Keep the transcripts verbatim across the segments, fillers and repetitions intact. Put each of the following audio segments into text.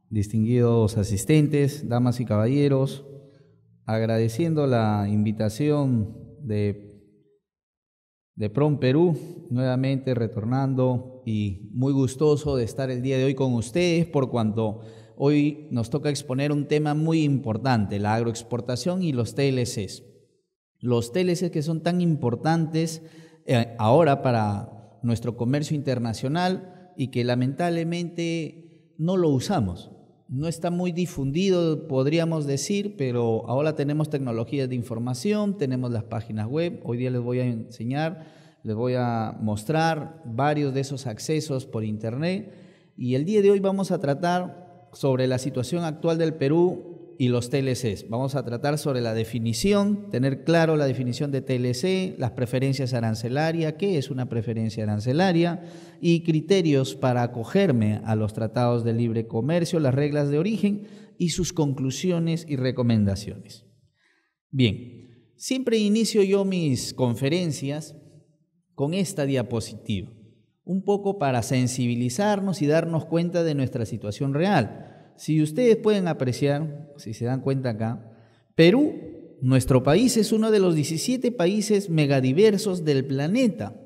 distinguidos asistentes, damas y caballeros, agradeciendo la invitación de, de PROM Perú, nuevamente retornando y muy gustoso de estar el día de hoy con ustedes, por cuanto hoy nos toca exponer un tema muy importante, la agroexportación y los T L Cs. Los T L Cs que son tan importantes eh, ahora para nuestro comercio internacional y que lamentablemente no lo usamos. No está muy difundido, podríamos decir, pero ahora tenemos tecnologías de información, tenemos las páginas web. Hoy día les voy a enseñar, les voy a mostrar varios de esos accesos por internet. Y el día de hoy vamos a tratar sobre la situación actual del Perú y los T L Cs. Vamos a tratar sobre la definición, tener claro la definición de T L C, las preferencias arancelarias, qué es una preferencia arancelaria y criterios para acogerme a los tratados de libre comercio, las reglas de origen y sus conclusiones y recomendaciones. Bien, siempre inicio yo mis conferencias con esta diapositiva, un poco para sensibilizarnos y darnos cuenta de nuestra situación real. Si ustedes pueden apreciar, si se dan cuenta acá, Perú, nuestro país, es uno de los diecisiete países megadiversos del planeta.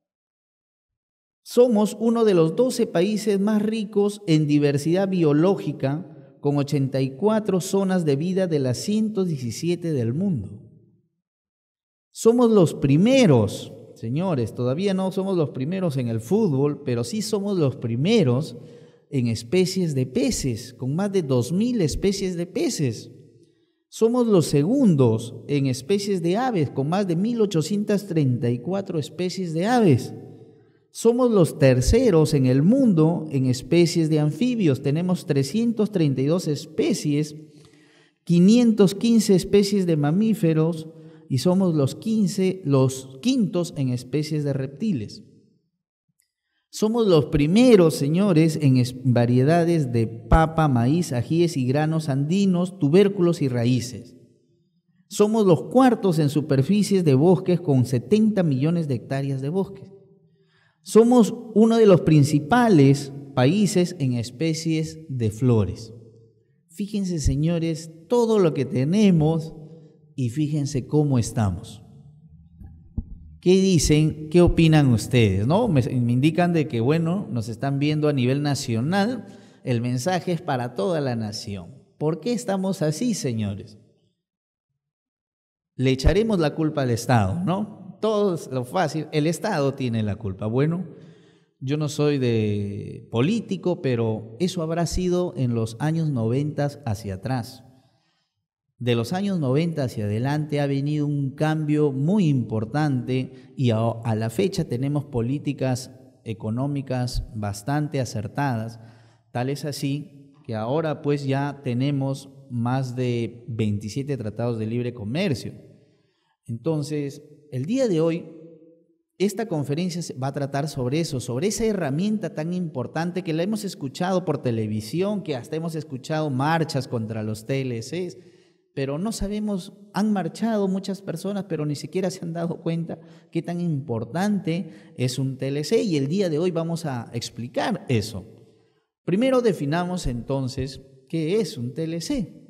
Somos uno de los doce países más ricos en diversidad biológica, con ochenta y cuatro zonas de vida de las ciento diecisiete del mundo. Somos los primeros, señores, todavía no somos los primeros en el fútbol, pero sí somos los primeros en especies de peces, con más de dos mil especies de peces. Somos los segundos en especies de aves, con más de mil ochocientas treinta y cuatro especies de aves. Somos los terceros en el mundo en especies de anfibios. Tenemos trescientas treinta y dos especies, quinientas quince especies de mamíferos y somos los, quince, los quintos en especies de reptiles. Somos los primeros, señores, en variedades de papa, maíz, ajíes y granos andinos, tubérculos y raíces. Somos los cuartos en superficies de bosques con setenta millones de hectáreas de bosques. Somos uno de los principales países en especies de flores. Fíjense, señores, todo lo que tenemos y fíjense cómo estamos. ¿Qué dicen? ¿Qué opinan ustedes? ¿No? Me, me indican de que, bueno, nos están viendo a nivel nacional, el mensaje es para toda la nación. ¿Por qué estamos así, señores? Le echaremos la culpa al Estado, ¿no? Todo es lo fácil, el Estado tiene la culpa. Bueno, yo no soy de político, pero eso habrá sido en los años noventa hacia atrás. De los años noventa hacia adelante ha venido un cambio muy importante y a, a la fecha tenemos políticas económicas bastante acertadas, tal es así que ahora pues ya tenemos más de veintisiete tratados de libre comercio. Entonces, el día de hoy, esta conferencia va a tratar sobre eso, sobre esa herramienta tan importante que la hemos escuchado por televisión, que hasta hemos escuchado marchas contra los T L Cs, pero no sabemos, han marchado muchas personas, pero ni siquiera se han dado cuenta qué tan importante es un T L C y el día de hoy vamos a explicar eso. Primero definamos entonces qué es un T L C.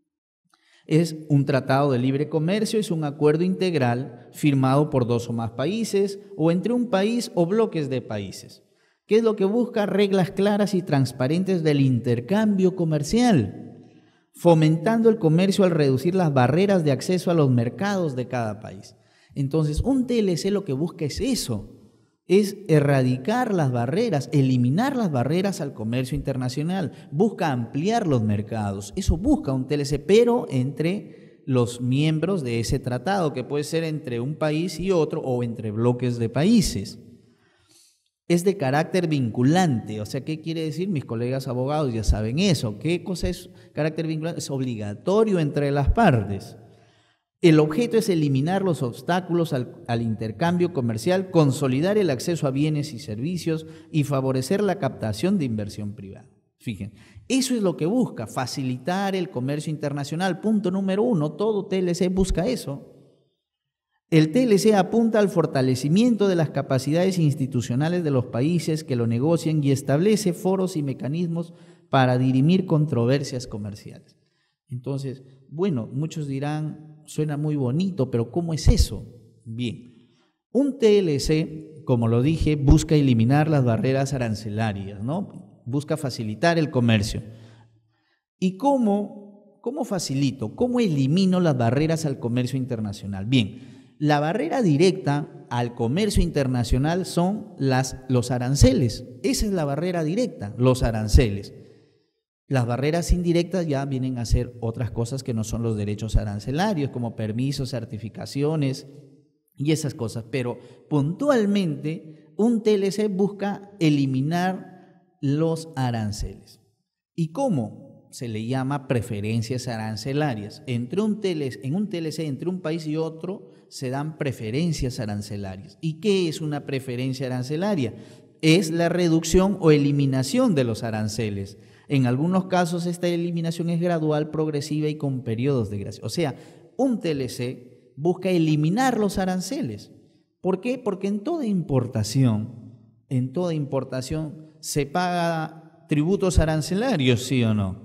Es un tratado de libre comercio, es un acuerdo integral firmado por dos o más países o entre un país o bloques de países. ¿Qué es lo que busca? Reglas claras y transparentes del intercambio comercial, fomentando el comercio al reducir las barreras de acceso a los mercados de cada país. Entonces, un T L C lo que busca es eso, es erradicar las barreras, eliminar las barreras al comercio internacional, busca ampliar los mercados, eso busca un T L C, pero entre los miembros de ese tratado, que puede ser entre un país y otro o entre bloques de países. Es de carácter vinculante, o sea, ¿qué quiere decir? Mis colegas abogados ya saben eso. ¿Qué cosa es carácter vinculante? Es obligatorio entre las partes. El objeto es eliminar los obstáculos al, al intercambio comercial, consolidar el acceso a bienes y servicios y favorecer la captación de inversión privada. Fíjense, eso es lo que busca, facilitar el comercio internacional. Punto número uno, todo T L C busca eso. El T L C apunta al fortalecimiento de las capacidades institucionales de los países que lo negocian y establece foros y mecanismos para dirimir controversias comerciales. Entonces, bueno, muchos dirán, suena muy bonito, pero ¿cómo es eso? Bien, un T L C, como lo dije, busca eliminar las barreras arancelarias, ¿no? Busca facilitar el comercio. ¿Y cómo, cómo facilito? ¿Cómo elimino las barreras al comercio internacional? Bien, la barrera directa al comercio internacional son las, los aranceles. Esa es la barrera directa, los aranceles. Las barreras indirectas ya vienen a ser otras cosas que no son los derechos arancelarios, como permisos, certificaciones y esas cosas. Pero puntualmente, un T L C busca eliminar los aranceles. ¿Y cómo? Se le llama preferencias arancelarias. Entre un T L C, en un T L C, entre un país y otro, se dan preferencias arancelarias. ¿Y qué es una preferencia arancelaria? Es la reducción o eliminación de los aranceles. En algunos casos esta eliminación es gradual, progresiva y con periodos de gracia. O sea, un T L C busca eliminar los aranceles. ¿Por qué? Porque en toda importación, en toda importación se paga tributos arancelarios, ¿sí o no?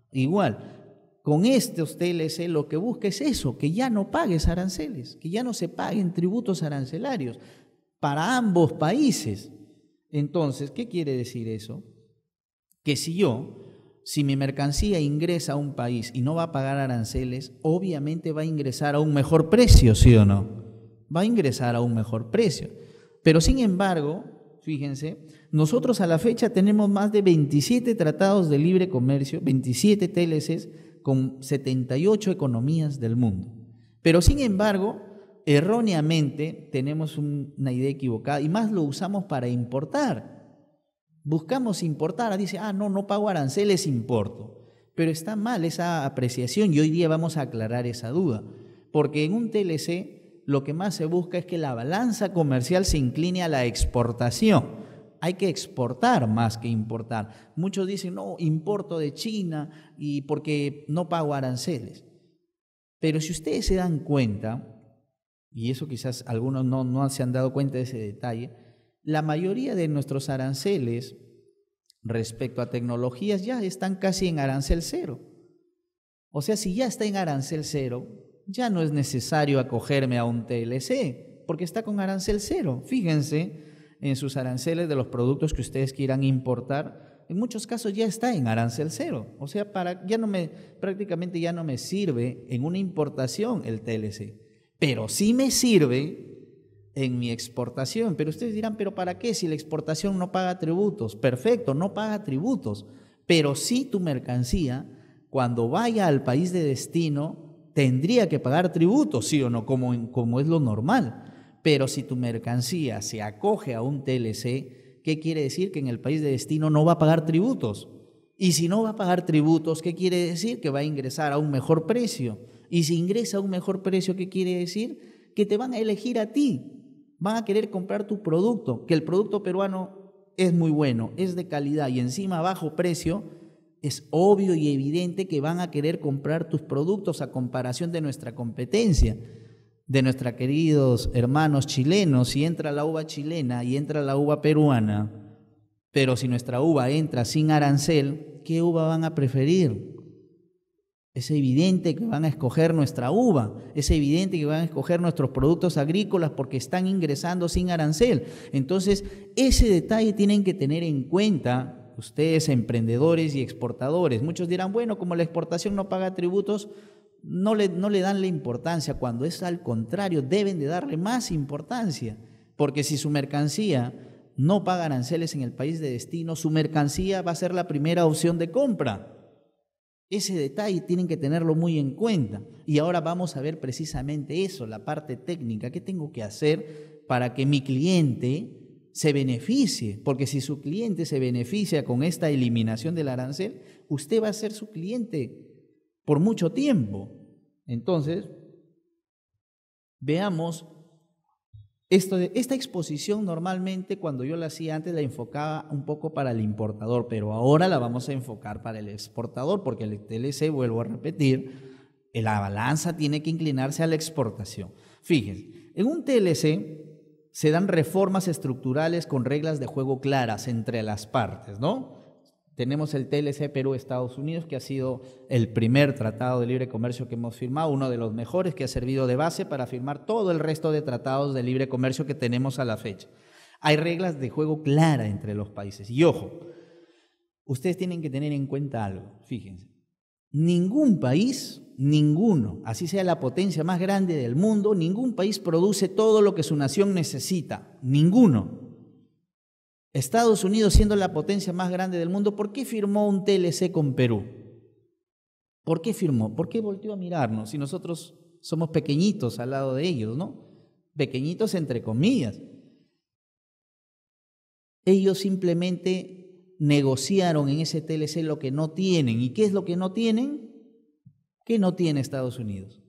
Igual, con estos T L C lo que busca es eso, que ya no pagues aranceles, que ya no se paguen tributos arancelarios para ambos países. Entonces, ¿qué quiere decir eso? Que si yo, si mi mercancía ingresa a un país y no va a pagar aranceles, obviamente va a ingresar a un mejor precio, ¿sí o no? Va a ingresar a un mejor precio. Pero sin embargo, fíjense, nosotros a la fecha tenemos más de veintisiete tratados de libre comercio, veintisiete T L Cs con setenta y ocho economías del mundo. Pero sin embargo, erróneamente tenemos una idea equivocada y más lo usamos para importar. Buscamos importar, dice, ah, no, no pago aranceles, importo. Pero está mal esa apreciación y hoy día vamos a aclarar esa duda. Porque en un T L C lo que más se busca es que la balanza comercial se incline a la exportación. Hay que exportar más que importar. Muchos dicen, no, importo de China y porque no pago aranceles. Pero si ustedes se dan cuenta, y eso quizás algunos no, no se han dado cuenta de ese detalle, la mayoría de nuestros aranceles respecto a tecnologías ya están casi en arancel cero. O sea, si ya está en arancel cero, ya no es necesario acogerme a un T L C, porque está con arancel cero. Fíjense en sus aranceles de los productos que ustedes quieran importar, en muchos casos ya está en arancel cero. O sea, para, ya no me, prácticamente ya no me sirve en una importación el T L C, pero sí me sirve en mi exportación. Pero ustedes dirán, ¿pero para qué si la exportación no paga tributos? Perfecto, no paga tributos, pero sí tu mercancía, cuando vaya al país de destino, tendría que pagar tributos, ¿sí o no? Como, en, como es lo normal. Pero si tu mercancía se acoge a un T L C, ¿qué quiere decir? Que en el país de destino no va a pagar tributos. Y si no va a pagar tributos, ¿qué quiere decir? Que va a ingresar a un mejor precio. Y si ingresa a un mejor precio, ¿qué quiere decir? Que te van a elegir a ti. Van a querer comprar tu producto, que el producto peruano es muy bueno, es de calidad y encima a bajo precio. Es obvio y evidente que van a querer comprar tus productos a comparación de nuestra competencia, de nuestros queridos hermanos chilenos. Si entra la uva chilena y entra la uva peruana, pero si nuestra uva entra sin arancel, ¿qué uva van a preferir? Es evidente que van a escoger nuestra uva, es evidente que van a escoger nuestros productos agrícolas porque están ingresando sin arancel. Entonces, ese detalle tienen que tener en cuenta ustedes, emprendedores y exportadores. Muchos dirán, bueno, como la exportación no paga tributos, no le, no le dan la importancia, cuando es al contrario, deben de darle más importancia, porque si su mercancía no paga aranceles en el país de destino, su mercancía va a ser la primera opción de compra. Ese detalle tienen que tenerlo muy en cuenta. Y ahora vamos a ver precisamente eso, la parte técnica. ¿Qué tengo que hacer para que mi cliente se beneficie? Porque si su cliente se beneficia con esta eliminación del arancel, usted va a ser su cliente por mucho tiempo. Entonces, veamos, esto de, esta exposición normalmente cuando yo la hacía antes la enfocaba un poco para el importador, pero ahora la vamos a enfocar para el exportador, porque el T L C, vuelvo a repetir, la balanza tiene que inclinarse a la exportación. Fíjense, en un T L C se dan reformas estructurales con reglas de juego claras entre las partes, ¿no? Tenemos el T L C Perú-Estados Unidos, que ha sido el primer tratado de libre comercio que hemos firmado, uno de los mejores, que ha servido de base para firmar todo el resto de tratados de libre comercio que tenemos a la fecha. Hay reglas de juego claras entre los países. Y ojo, ustedes tienen que tener en cuenta algo, fíjense. Ningún país, ninguno, así sea la potencia más grande del mundo, ningún país produce todo lo que su nación necesita, ninguno. Estados Unidos, siendo la potencia más grande del mundo, ¿por qué firmó un T L C con Perú? ¿Por qué firmó? ¿Por qué volteó a mirarnos si nosotros somos pequeñitos al lado de ellos, ¿no? Pequeñitos entre comillas. Ellos simplemente negociaron en ese T L C lo que no tienen. ¿Y qué es lo que no tienen? ¿Qué no tiene Estados Unidos?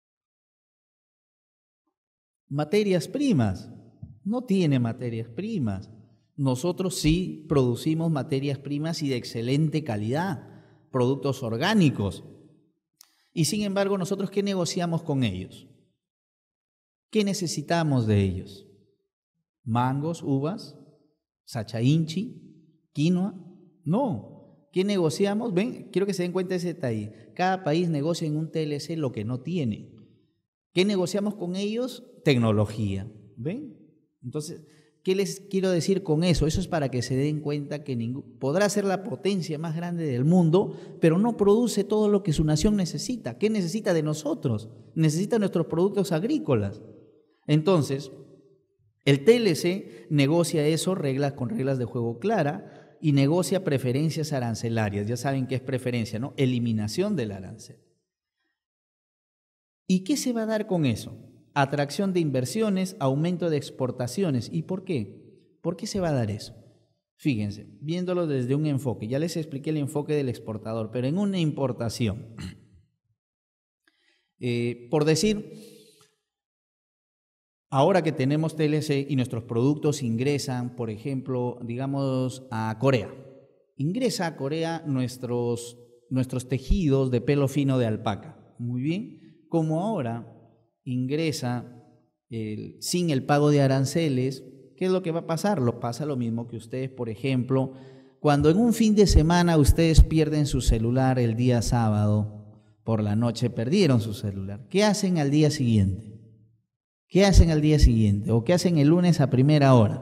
Materias primas. No tiene materias primas. Nosotros sí producimos materias primas y de excelente calidad, productos orgánicos. Y sin embargo, ¿nosotros qué negociamos con ellos? ¿Qué necesitamos de ellos? ¿Mangos, uvas, sachainchi, quinoa? No. ¿Qué negociamos? Ven, quiero que se den cuenta de ese detalle. Cada país negocia en un T L C lo que no tiene. ¿Qué negociamos con ellos? Tecnología. ¿Ven? Entonces, ¿qué les quiero decir con eso? Eso es para que se den cuenta que ningún, podrá ser la potencia más grande del mundo, pero no produce todo lo que su nación necesita. ¿Qué necesita de nosotros? Necesita nuestros productos agrícolas. Entonces, el T L C negocia eso reglas, con reglas de juego claras y negocia preferencias arancelarias. Ya saben qué es preferencia, ¿no? Eliminación del arancel. ¿Y qué se va a dar con eso? Atracción de inversiones, aumento de exportaciones. ¿Y por qué? ¿Por qué se va a dar eso? Fíjense, viéndolo desde un enfoque, ya les expliqué el enfoque del exportador, pero en una importación, eh, por decir, ahora que tenemos T L C y nuestros productos ingresan, por ejemplo, digamos a Corea, ingresa a Corea nuestros, nuestros tejidos de pelo fino de alpaca, muy bien, como ahora ingresa el, sin el pago de aranceles, ¿qué es lo que va a pasar? Lo pasa lo mismo que ustedes, por ejemplo, cuando en un fin de semana ustedes pierden su celular el día sábado, por la noche perdieron su celular. ¿Qué hacen al día siguiente? ¿Qué hacen al día siguiente? ¿O qué hacen el lunes a primera hora?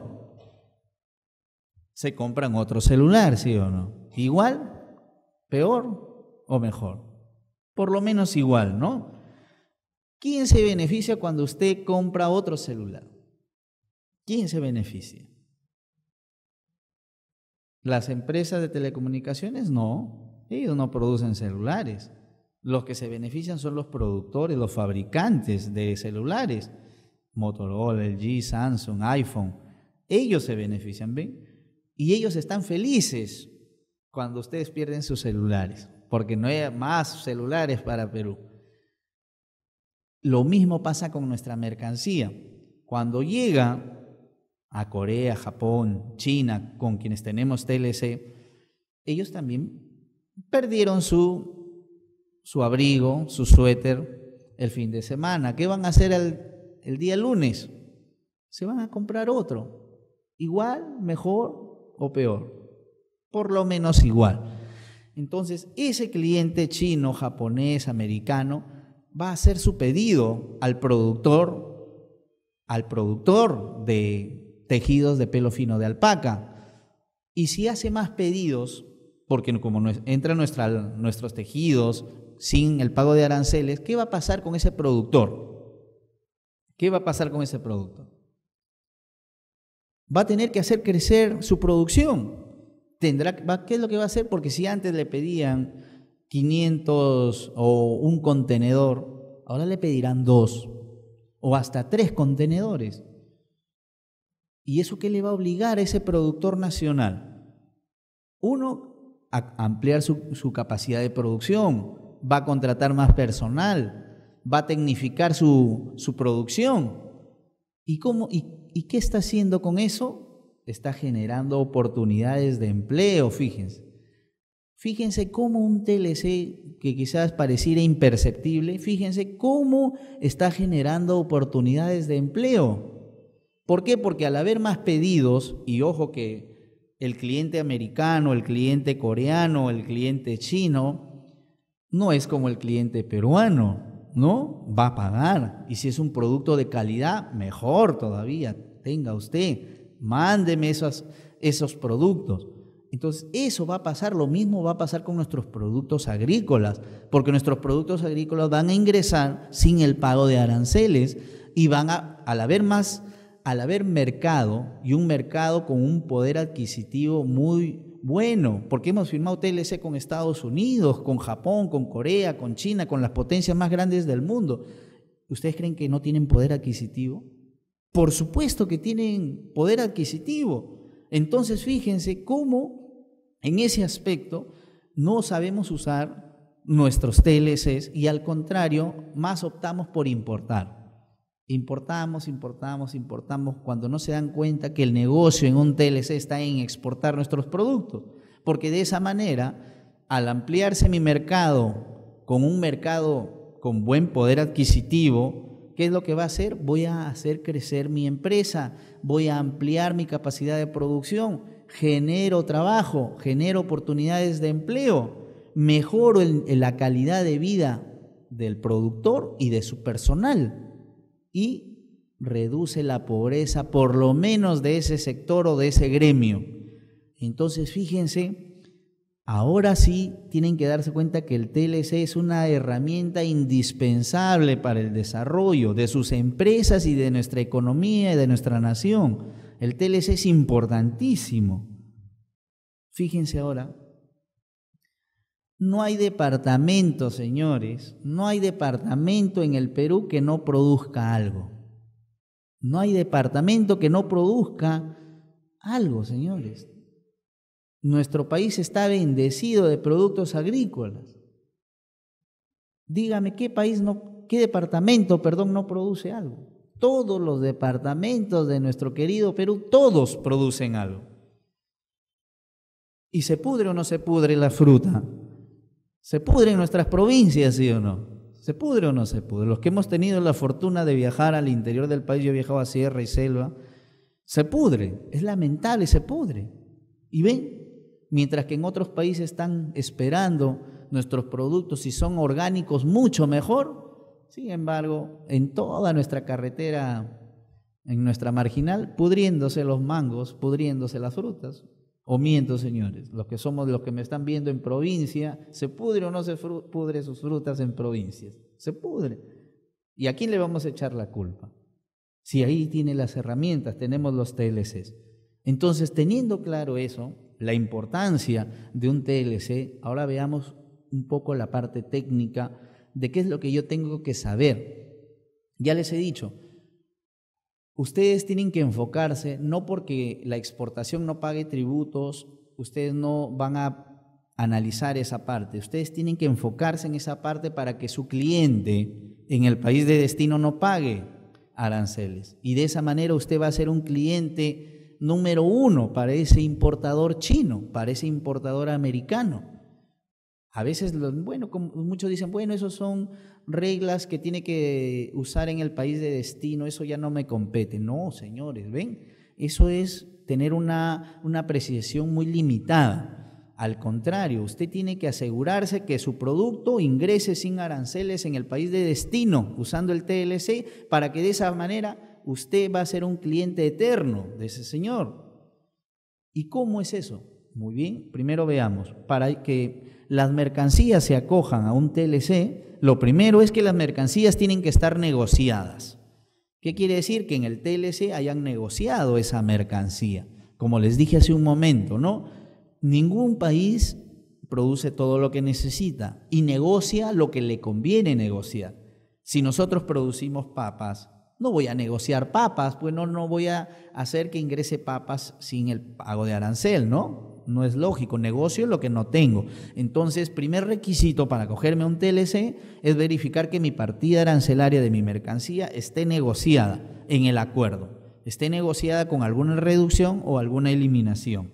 Se compran otro celular, ¿sí o no? ¿Igual? ¿Peor o mejor? Por lo menos igual, ¿no? ¿Quién se beneficia cuando usted compra otro celular? ¿Quién se beneficia? ¿Las empresas de telecomunicaciones? No, ellos no producen celulares. Los que se benefician son los productores, los fabricantes de celulares. Motorola, L G, Samsung, iPhone. Ellos se benefician, ¿ven? Y ellos están felices cuando ustedes pierden sus celulares, porque no hay más celulares para Perú. Lo mismo pasa con nuestra mercancía. Cuando llega a Corea, Japón, China, con quienes tenemos T L C, ellos también perdieron su, su abrigo, su suéter el fin de semana. ¿Qué van a hacer el, el día lunes? Se van a comprar otro. Igual, mejor o peor. Por lo menos igual. Entonces, ese cliente chino, japonés, americano, va a hacer su pedido al productor, al productor de tejidos de pelo fino de alpaca. Y si hace más pedidos, porque como entran nuestra, nuestros tejidos sin el pago de aranceles, ¿qué va a pasar con ese productor? ¿Qué va a pasar con ese productor? Va a tener que hacer crecer su producción. Tendrá, va, ¿qué es lo que va a hacer? Porque si antes le pedían quinientos o un contenedor, ahora le pedirán dos o hasta tres contenedores. ¿Y eso qué le va a obligar a ese productor nacional? Uno, a ampliar su, su capacidad de producción, va a contratar más personal, va a tecnificar su, su producción. ¿Y, cómo, y, ¿Y qué está haciendo con eso? Está generando oportunidades de empleo, fíjense. Fíjense cómo un T L C que quizás pareciera imperceptible, fíjense cómo está generando oportunidades de empleo. ¿Por qué? Porque al haber más pedidos, y ojo que el cliente americano, el cliente coreano, el cliente chino, no es como el cliente peruano, ¿no? Va a pagar. Y si es un producto de calidad, mejor todavía. Tenga usted, mándeme esos, esos productos. Entonces, eso va a pasar, lo mismo va a pasar con nuestros productos agrícolas, porque nuestros productos agrícolas van a ingresar sin el pago de aranceles y van a, al haber más, al haber mercado y un mercado con un poder adquisitivo muy bueno, porque hemos firmado T L C con Estados Unidos, con Japón, con Corea, con China, con las potencias más grandes del mundo. ¿Ustedes creen que no tienen poder adquisitivo? Por supuesto que tienen poder adquisitivo. Entonces, fíjense cómo en ese aspecto no sabemos usar nuestros T L Cs y al contrario, más optamos por importar. Importamos, importamos, importamos cuando no se dan cuenta que el negocio en un T L C está en exportar nuestros productos. Porque de esa manera, al ampliarse mi mercado con un mercado con buen poder adquisitivo, ¿qué es lo que va a hacer? Voy a hacer crecer mi empresa, voy a ampliar mi capacidad de producción, genero trabajo, genero oportunidades de empleo, mejoro el, la calidad de vida del productor y de su personal y reduce la pobreza por lo menos de ese sector o de ese gremio. Entonces, fíjense, ahora sí tienen que darse cuenta que el T L C es una herramienta indispensable para el desarrollo de sus empresas y de nuestra economía y de nuestra nación. El T L C es importantísimo. Fíjense ahora, no hay departamento, señores, no hay departamento en el Perú que no produzca algo. No hay departamento que no produzca algo, señores. Nuestro país está bendecido de productos agrícolas. Dígame, ¿qué país no, qué departamento, perdón, no produce algo? Todos los departamentos de nuestro querido Perú, todos producen algo. ¿Y se pudre o no se pudre la fruta? ¿Se pudre en nuestras provincias, sí o no? ¿Se pudre o no se pudre? Los que hemos tenido la fortuna de viajar al interior del país, yo he viajado a sierra y selva, se pudre, es lamentable, se pudre. ¿Y ven? Mientras que en otros países están esperando nuestros productos, si son orgánicos, mucho mejor. Sin embargo, en toda nuestra carretera, en nuestra marginal, pudriéndose los mangos, pudriéndose las frutas. O miento, señores, los que somos, los que me están viendo en provincia, ¿se pudre o no se pudre sus frutas en provincias? Se pudre. ¿Y a quién le vamos a echar la culpa? Si ahí tiene las herramientas, tenemos los T L Cs. Entonces, teniendo claro eso, la importancia de un T L C, ahora veamos un poco la parte técnica de qué es lo que yo tengo que saber. Ya les he dicho, ustedes tienen que enfocarse, no porque la exportación no pague tributos, ustedes no van a analizar esa parte, ustedes tienen que enfocarse en esa parte para que su cliente en el país de destino no pague aranceles. Y de esa manera usted va a ser un cliente número uno para ese importador chino, para ese importador americano. A veces, bueno, como muchos dicen, bueno, esos son reglas que tiene que usar en el país de destino, eso ya no me compete. No, señores, ¿ven? Eso es tener una, una apreciación muy limitada. Al contrario, usted tiene que asegurarse que su producto ingrese sin aranceles en el país de destino, usando el T L C, para que de esa manera usted va a ser un cliente eterno de ese señor. ¿Y cómo es eso? Muy bien, primero veamos, para que las mercancías se acojan a un T L C, lo primero es que las mercancías tienen que estar negociadas. ¿Qué quiere decir? Que en el T L C hayan negociado esa mercancía. Como les dije hace un momento, ¿no? Ningún país produce todo lo que necesita y negocia lo que le conviene negociar. Si nosotros producimos papas, no voy a negociar papas, pues no, no voy a hacer que ingrese papas sin el pago de arancel, ¿no? No es lógico, negocio lo que no tengo. Entonces, primer requisito para acogerme a un T L C es verificar que mi partida arancelaria de mi mercancía esté negociada en el acuerdo, esté negociada con alguna reducción o alguna eliminación.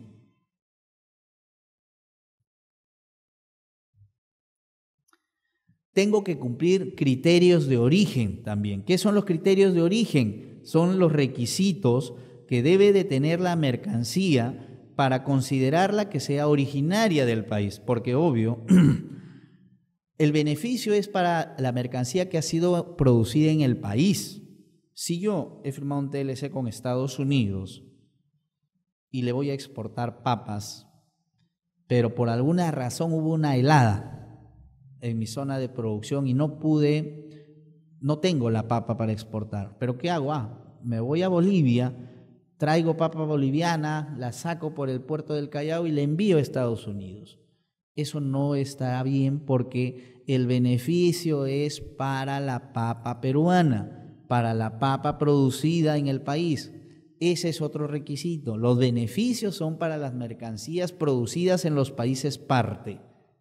Tengo que cumplir criterios de origen también. ¿Qué son los criterios de origen? Son los requisitos que debe de tener la mercancía para considerarla que sea originaria del país, porque obvio, el beneficio es para la mercancía que ha sido producida en el país. Si yo he firmado un T L C con Estados Unidos y le voy a exportar papas, pero por alguna razón hubo una helada en mi zona de producción y no pude, no tengo la papa para exportar, ¿pero qué hago? Ah, me voy a Bolivia, traigo papa boliviana, la saco por el puerto del Callao y la envío a Estados Unidos. Eso no está bien porque el beneficio es para la papa peruana, para la papa producida en el país. Ese es otro requisito. Los beneficios son para las mercancías producidas en los países parte.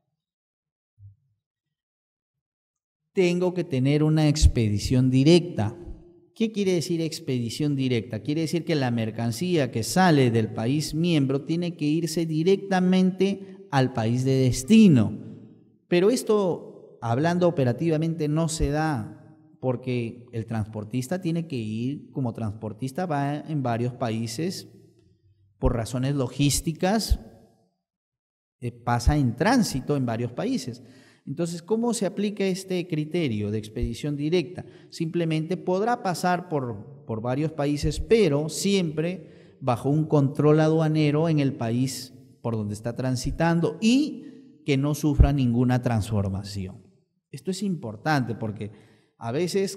Tengo que tener una expedición directa. ¿Qué quiere decir expedición directa? Quiere decir que la mercancía que sale del país miembro tiene que irse directamente al país de destino. Pero esto, hablando operativamente, no se da porque el transportista tiene que ir, como transportista va en varios países, por razones logísticas, eh, pasa en tránsito en varios países. Entonces, ¿cómo se aplica este criterio de expedición directa? Simplemente podrá pasar por, por varios países, pero siempre bajo un control aduanero en el país por donde está transitando y que no sufra ninguna transformación. Esto es importante porque a veces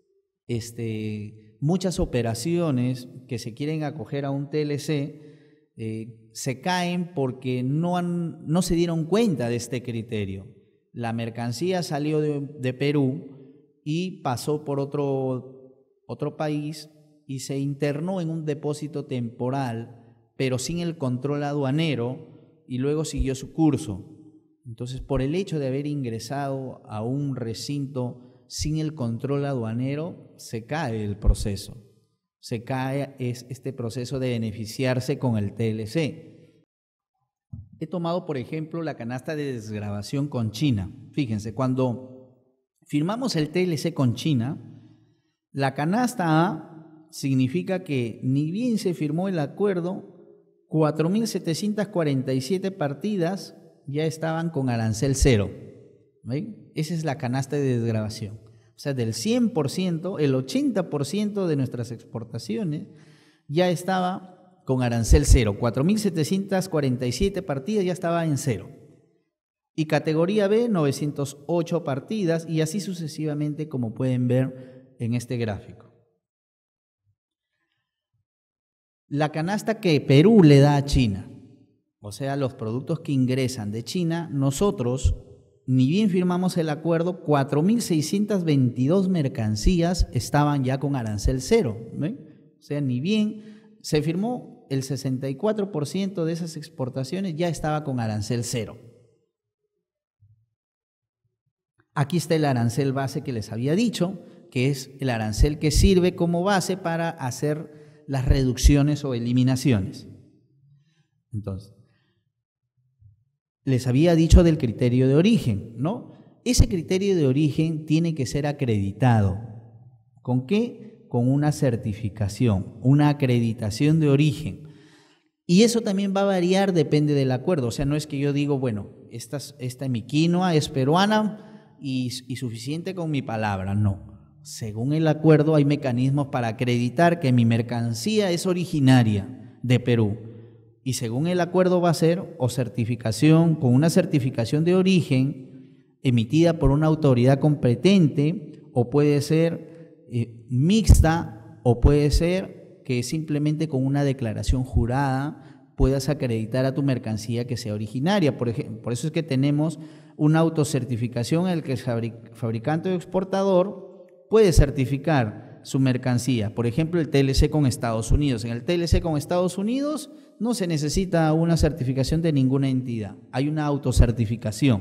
este, muchas operaciones que se quieren acoger a un T L C eh, se caen porque no, han, no se dieron cuenta de este criterio. La mercancía salió de, de Perú y pasó por otro, otro país y se internó en un depósito temporal, pero sin el control aduanero, y luego siguió su curso. Entonces, por el hecho de haber ingresado a un recinto sin el control aduanero, se cae el proceso. Se cae es este proceso de beneficiarse con el T L C. He tomado, por ejemplo, la canasta de desgravación con China. Fíjense, cuando firmamos el T L C con China, la canasta A significa que ni bien se firmó el acuerdo, cuatro mil setecientas cuarenta y siete partidas ya estaban con arancel cero. ¿Ven? Esa es la canasta de desgravación. O sea, del cien por ciento, el ochenta por ciento de nuestras exportaciones ya estaba con arancel cero. cuatro mil setecientas cuarenta y siete partidas ya estaba en cero. Y categoría B, novecientas ocho partidas, y así sucesivamente, como pueden ver en este gráfico. La canasta que Perú le da a China, o sea, los productos que ingresan de China, nosotros, ni bien firmamos el acuerdo, cuatro mil seiscientas veintidós mercancías estaban ya con arancel cero. ¿Ven? O sea, ni bien se firmó, el sesenta y cuatro por ciento de esas exportaciones ya estaba con arancel cero. Aquí está el arancel base que les había dicho, que es el arancel que sirve como base para hacer las reducciones o eliminaciones. Entonces, les había dicho del criterio de origen, ¿no? Ese criterio de origen tiene que ser acreditado. ¿Con qué? Con una certificación, una acreditación de origen. Y eso también va a variar, depende del acuerdo. O sea, no es que yo digo, bueno, esta, esta mi quinoa es peruana y, y suficiente con mi palabra. No. Según el acuerdo hay mecanismos para acreditar que mi mercancía es originaria de Perú. Y según el acuerdo va a ser o certificación, con una certificación de origen emitida por una autoridad competente, o puede ser eh, mixta, o puede ser que simplemente con una declaración jurada puedas acreditar a tu mercancía que sea originaria. Por ejemplo, por eso es que tenemos una autocertificación en la que el fabricante o exportador puede certificar su mercancía. Por ejemplo, el T L C con Estados Unidos. En el T L C con Estados Unidos no se necesita una certificación de ninguna entidad. Hay una autocertificación.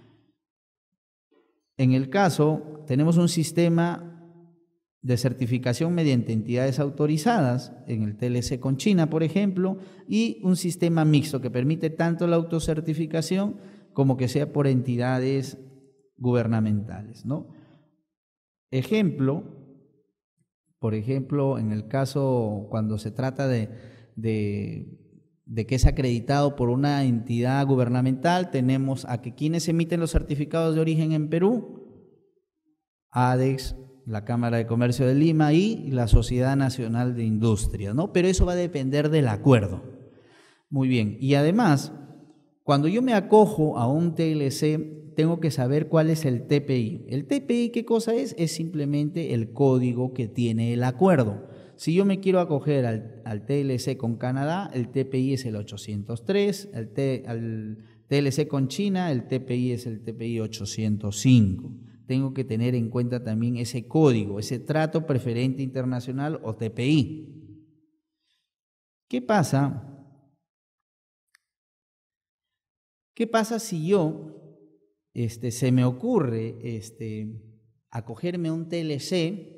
En el caso, tenemos un sistema de certificación mediante entidades autorizadas, en el T L C con China, por ejemplo, y un sistema mixto que permite tanto la autocertificación como que sea por entidades gubernamentales, ¿no? Ejemplo, por ejemplo, en el caso cuando se trata de, de, de que es acreditado por una entidad gubernamental. Tenemos a que quienes emiten los certificados de origen en Perú, ADEX, la Cámara de Comercio de Lima y la Sociedad Nacional de Industria, ¿no? Pero eso va a depender del acuerdo. Muy bien, y además, cuando yo me acojo a un T L C, tengo que saber cuál es el T P I. ¿El T P I qué cosa es? Es simplemente el código que tiene el acuerdo. Si yo me quiero acoger al, al T L C con Canadá, el T P I es el ochocientos tres, el T, al T L C con China, el T P I es el T P I ochocientos cinco. Tengo que tener en cuenta también ese código, ese trato preferente internacional o T P I. ¿Qué pasa? ¿Qué pasa si yo este, se me ocurre este, acogerme a un T L C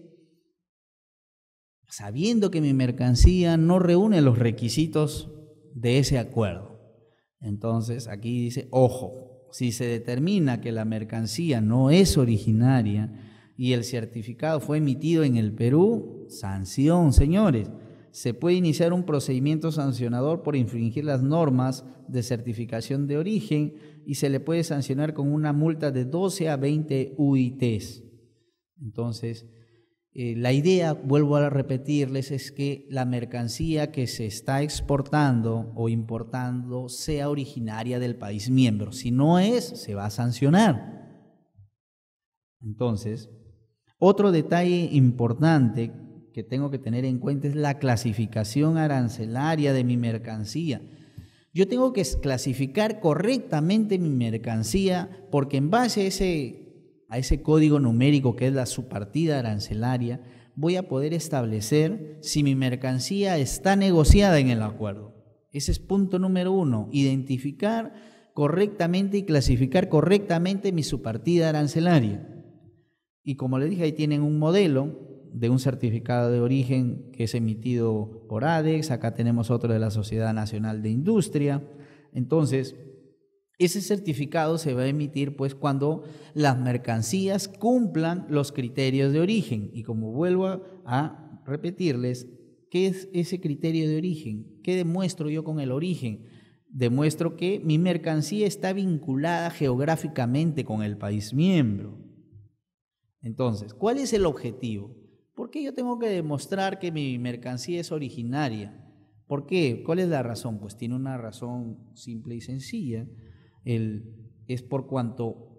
sabiendo que mi mercancía no reúne los requisitos de ese acuerdo? Entonces, aquí dice, ojo, si se determina que la mercancía no es originaria y el certificado fue emitido en el Perú, sanción, señores. Se puede iniciar un procedimiento sancionador por infringir las normas de certificación de origen y se le puede sancionar con una multa de doce a veinte U I Ts. Entonces, eh, la idea, vuelvo a repetirles, es que la mercancía que se está exportando o importando sea originaria del país miembro. Si no es, se va a sancionar. Entonces, otro detalle importante que tengo que tener en cuenta es la clasificación arancelaria de mi mercancía. Yo tengo que clasificar correctamente mi mercancía porque en base a ese, a ese código numérico que es la subpartida arancelaria, voy a poder establecer si mi mercancía está negociada en el acuerdo. Ese es punto número uno, identificar correctamente y clasificar correctamente mi subpartida arancelaria. Y como les dije, ahí tienen un modelo de un certificado de origen que es emitido por ADEX, acá tenemos otro de la Sociedad Nacional de Industria. Entonces, ese certificado se va a emitir pues cuando las mercancías cumplan los criterios de origen. Y como vuelvo a, a repetirles, ¿qué es ese criterio de origen? ¿Qué demuestro yo con el origen? Demuestro que mi mercancía está vinculada geográficamente con el país miembro. Entonces, ¿cuál es el objetivo? ¿Por qué yo tengo que demostrar que mi mercancía es originaria? ¿Por qué? ¿Cuál es la razón? Pues tiene una razón simple y sencilla. El, es por cuanto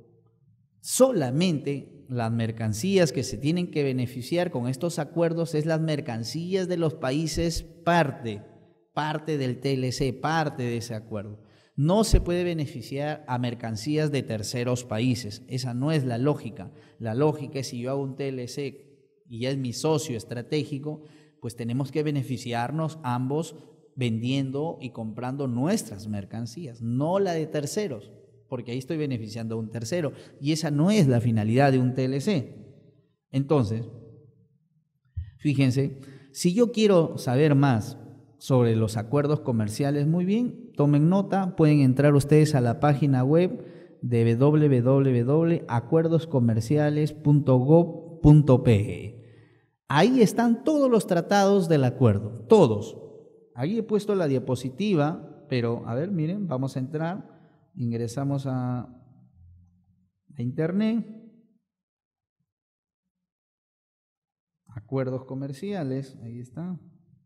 solamente las mercancías que se tienen que beneficiar con estos acuerdos es las mercancías de los países parte, parte del T L C, parte de ese acuerdo. No se puede beneficiar a mercancías de terceros países. Esa no es la lógica. La lógica es si yo hago un T L C y ya es mi socio estratégico, pues tenemos que beneficiarnos ambos vendiendo y comprando nuestras mercancías, no la de terceros, porque ahí estoy beneficiando a un tercero y esa no es la finalidad de un T L C. Entonces, fíjense, si yo quiero saber más sobre los acuerdos comerciales, muy bien, tomen nota, pueden entrar ustedes a la página web de doble u doble u doble u punto acuerdos comerciales punto gob punto pe. Ahí están todos los tratados del acuerdo, todos. Ahí he puesto la diapositiva, pero a ver, miren, vamos a entrar, ingresamos a, a internet, acuerdos comerciales, ahí está.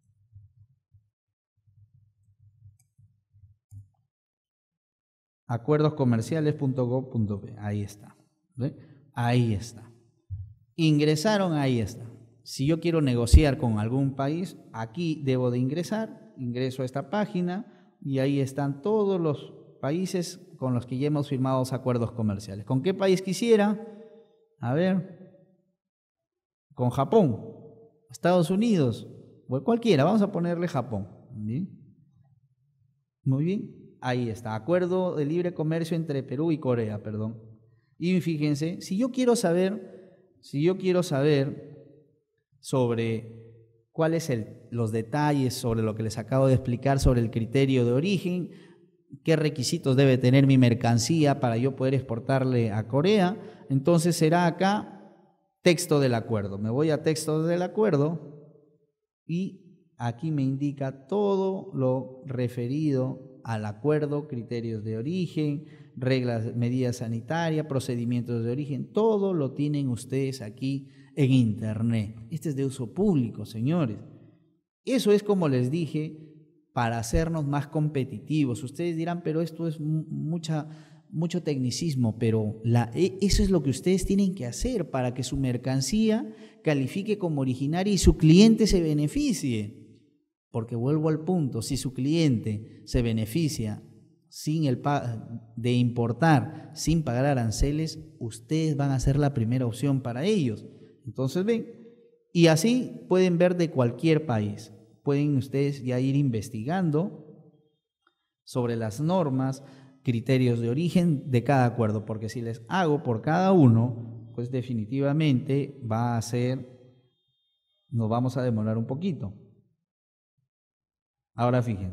acuerdos comerciales punto gob punto pe, ahí está, ¿ve? Ahí está. Ingresaron, ahí está. Si yo quiero negociar con algún país, aquí debo de ingresar, ingreso a esta página y ahí están todos los países con los que ya hemos firmado acuerdos comerciales. ¿Con qué país quisiera? A ver, con Japón, Estados Unidos, o cualquiera, vamos a ponerle Japón. ¿Bien? Muy bien, ahí está, acuerdo de libre comercio entre Perú y Corea, perdón. Y fíjense, si yo quiero saber, si yo quiero saber sobre cuáles son los detalles sobre lo que les acabo de explicar sobre el criterio de origen, qué requisitos debe tener mi mercancía para yo poder exportarle a Corea, entonces será acá texto del acuerdo. Me voy a texto del acuerdo y aquí me indica todo lo referido al acuerdo, criterios de origen, reglas, medidas sanitarias, procedimientos de origen, todo lo tienen ustedes aquí en internet. Este es de uso público, señores. Eso es, como les dije, para hacernos más competitivos. Ustedes dirán, pero esto es mucha, mucho tecnicismo, pero la, eso es lo que ustedes tienen que hacer para que su mercancía califique como originaria y su cliente se beneficie. Porque vuelvo al punto, si su cliente se beneficia sin el de importar, sin pagar aranceles, ustedes van a ser la primera opción para ellos. Entonces ven, y así pueden ver de cualquier país. Pueden ustedes ya ir investigando sobre las normas, criterios de origen de cada acuerdo, porque si les hago por cada uno, pues definitivamente va a ser, nos vamos a demorar un poquito. Ahora fíjense,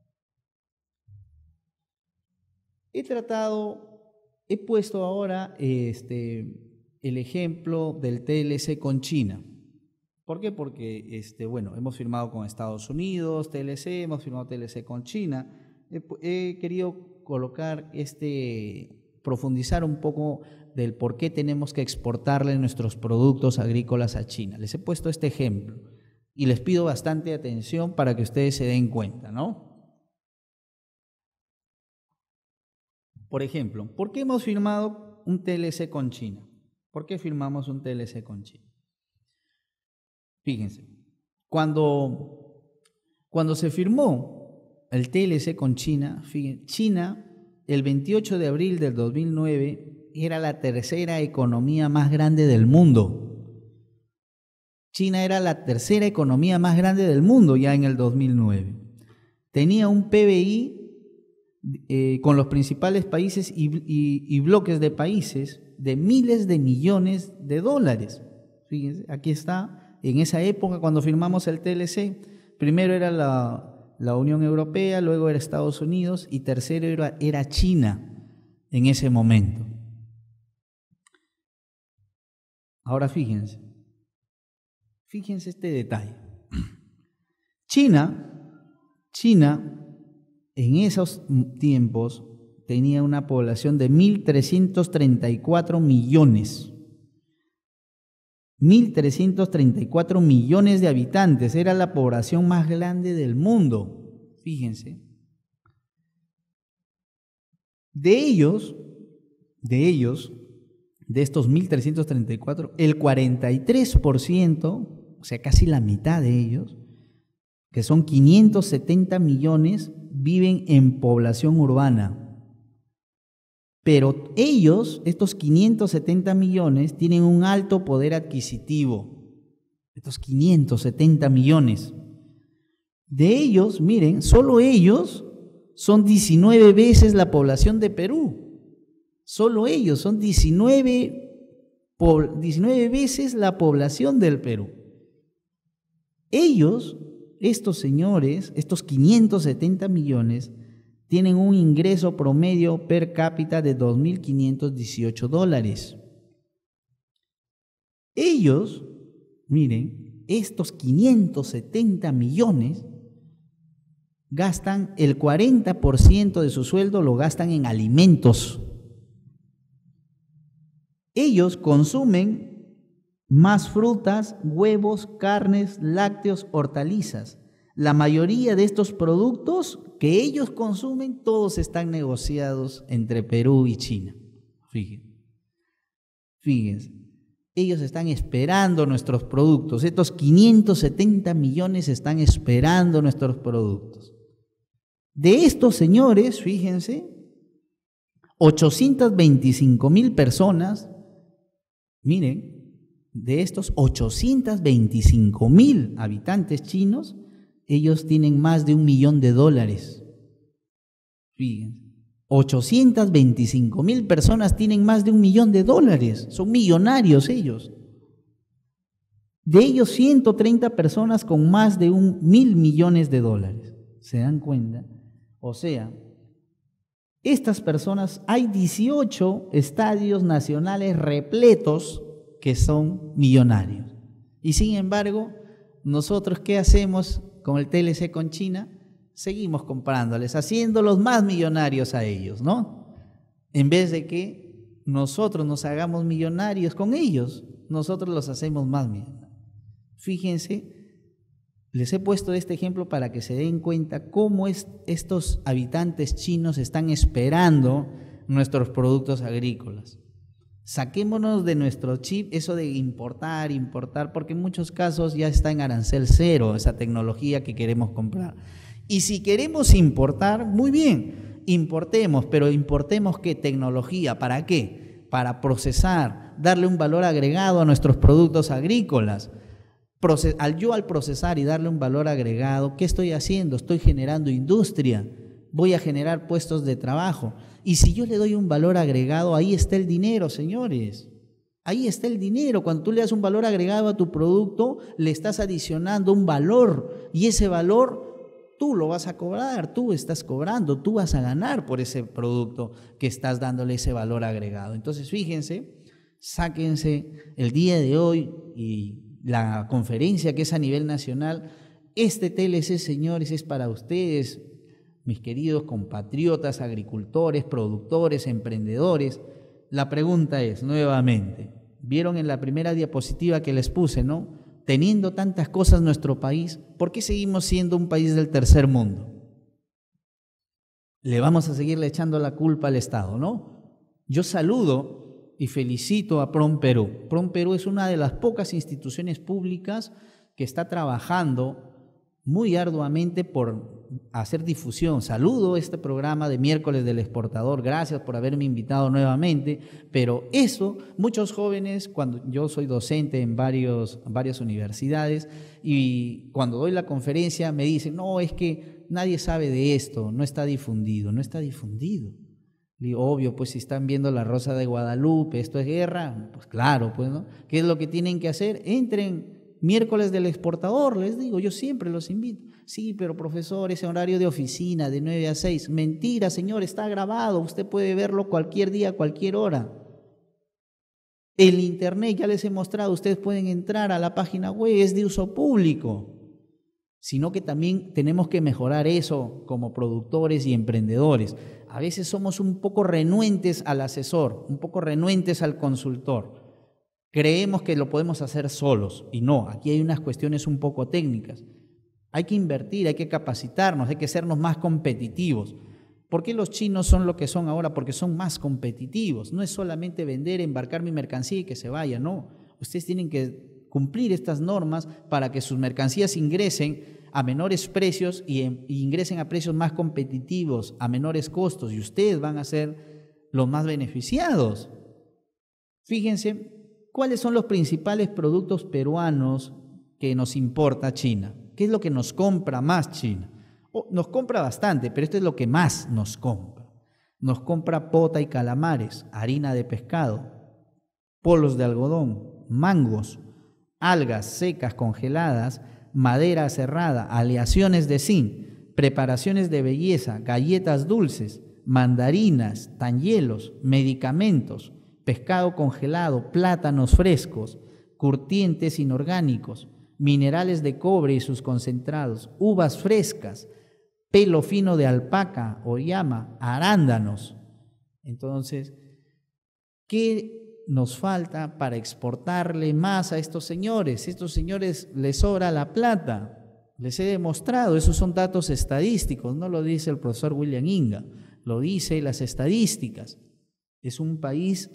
he tratado, he puesto ahora este, el ejemplo del T L C con China. ¿Por qué? Porque, este, bueno, hemos firmado con Estados Unidos, T L C, hemos firmado T L C con China. He, he querido colocar, este, profundizar un poco del por qué tenemos que exportarle nuestros productos agrícolas a China. Les he puesto este ejemplo y les pido bastante atención para que ustedes se den cuenta, ¿no? Por ejemplo, ¿por qué hemos firmado un T L C con China? ¿Por qué firmamos un T L C con China? Fíjense, cuando, cuando se firmó el T L C con China, fíjense, China el veintiocho de abril del dos mil nueve era la tercera economía más grande del mundo. China era la tercera economía más grande del mundo ya en el dos mil nueve. Tenía un P B I eh, con los principales países y, y, y bloques de países de miles de millones de dólares. Fíjense, aquí está. En esa época, cuando firmamos el T L C, primero era la, la Unión Europea, luego era Estados Unidos y tercero era, era China en ese momento. Ahora fíjense, fíjense este detalle. China, China en esos tiempos tenía una población de mil trescientos treinta y cuatro millones. mil trescientos treinta y cuatro millones de habitantes, era la población más grande del mundo, fíjense. De ellos, de ellos, de estos mil trescientos treinta y cuatro, el cuarenta y tres por ciento, o sea, casi la mitad de ellos, que son quinientos setenta millones, viven en población urbana. Pero ellos, estos quinientos setenta millones, tienen un alto poder adquisitivo. Estos quinientos setenta millones. De ellos, miren, solo ellos son diecinueve veces la población de Perú. Solo ellos son diecinueve, diecinueve veces la población del Perú. Ellos, estos señores, estos quinientos setenta millones, tienen un ingreso promedio per cápita de dos mil quinientos dieciocho dólares. Ellos, miren, estos quinientos setenta millones gastan el cuarenta por ciento de su sueldo, lo gastan en alimentos. Ellos consumen más frutas, huevos, carnes, lácteos, hortalizas. La mayoría de estos productos que ellos consumen, todos están negociados entre Perú y China. Fíjense, fíjense, ellos están esperando nuestros productos. Estos quinientos setenta millones están esperando nuestros productos. De estos señores, fíjense, ochocientas veinticinco mil personas, miren, de estos ochocientos veinticinco mil habitantes chinos, ellos tienen más de un millón de dólares. Fíjense, ochocientas veinticinco mil personas tienen más de un millón de dólares. Son millonarios ellos. De ellos, ciento treinta personas con más de un mil millones de dólares. ¿Se dan cuenta? O sea, estas personas, hay dieciocho estadios nacionales repletos que son millonarios. Y sin embargo, nosotros, ¿qué hacemos con el T L C con China, seguimos comprándoles, haciéndolos más millonarios a ellos, ¿no? En vez de que nosotros nos hagamos millonarios con ellos, nosotros los hacemos más millonarios. Fíjense, les he puesto este ejemplo para que se den cuenta cómo es, estos habitantes chinos están esperando nuestros productos agrícolas. Saquémonos de nuestro chip eso de importar, importar, porque en muchos casos ya está en arancel cero esa tecnología que queremos comprar. Y si queremos importar, muy bien, importemos, pero importemos ¿qué tecnología? ¿Para qué? Para procesar, darle un valor agregado a nuestros productos agrícolas. Proces- al yo al procesar y darle un valor agregado, ¿qué estoy haciendo? Estoy generando industria, voy a generar puestos de trabajo. Y si yo le doy un valor agregado, ahí está el dinero, señores. Ahí está el dinero. Cuando tú le das un valor agregado a tu producto, le estás adicionando un valor. Y ese valor tú lo vas a cobrar, tú estás cobrando, tú vas a ganar por ese producto que estás dándole ese valor agregado. Entonces, fíjense, sáquense el día de hoy y la conferencia que es a nivel nacional. Este T L C, señores, es para ustedes, mis queridos compatriotas, agricultores, productores, emprendedores. La pregunta es, nuevamente, vieron en la primera diapositiva que les puse, ¿no? Teniendo tantas cosas nuestro país, ¿por qué seguimos siendo un país del tercer mundo? Le vamos a seguirle echando la culpa al Estado, ¿no? Yo saludo y felicito a PROM Perú. PROM Perú es una de las pocas instituciones públicas que está trabajando muy arduamente por hacer difusión. Saludo este programa de Miércoles del Exportador, gracias por haberme invitado nuevamente, pero eso, muchos jóvenes, cuando yo soy docente en varios, varias universidades y cuando doy la conferencia me dicen, no, es que nadie sabe de esto, no está difundido, no está difundido. Digo, obvio, pues si están viendo La Rosa de Guadalupe, esto es guerra, pues claro, pues, ¿no? ¿Qué es lo que tienen que hacer? Entren Miércoles del Exportador, les digo, yo siempre los invito. Sí, pero profesor, ese horario de oficina de nueve a seis, mentira, señor, está grabado, usted puede verlo cualquier día, cualquier hora. El internet, ya les he mostrado, ustedes pueden entrar a la página web, es de uso público. Sino que también tenemos que mejorar eso como productores y emprendedores. A veces somos un poco renuentes al asesor, un poco renuentes al consultor. Creemos que lo podemos hacer solos y no, aquí hay unas cuestiones un poco técnicas. Hay que invertir, hay que capacitarnos, hay que sernos más competitivos. ¿Por qué los chinos son lo que son ahora? Porque son más competitivos. No es solamente vender, embarcar mi mercancía y que se vaya, no. Ustedes tienen que cumplir estas normas para que sus mercancías ingresen a menores precios y, en, y ingresen a precios más competitivos, a menores costos, y ustedes van a ser los más beneficiados. Fíjense, ¿cuáles son los principales productos peruanos que nos importa China? ¿Qué es lo que nos compra más China? Oh, nos compra bastante, pero esto es lo que más nos compra. Nos compra pota y calamares, harina de pescado, polos de algodón, mangos, algas secas congeladas, madera cerrada, aleaciones de zinc, preparaciones de belleza, galletas dulces, mandarinas, tanyielos, medicamentos, pescado congelado, plátanos frescos, curtientes inorgánicos, minerales de cobre y sus concentrados, uvas frescas, pelo fino de alpaca o llama, arándanos. Entonces, ¿qué nos falta para exportarle más a estos señores? Estos señores les sobra la plata, les he demostrado, esos son datos estadísticos, no lo dice el profesor William Inga, lo dice las estadísticas. Es un país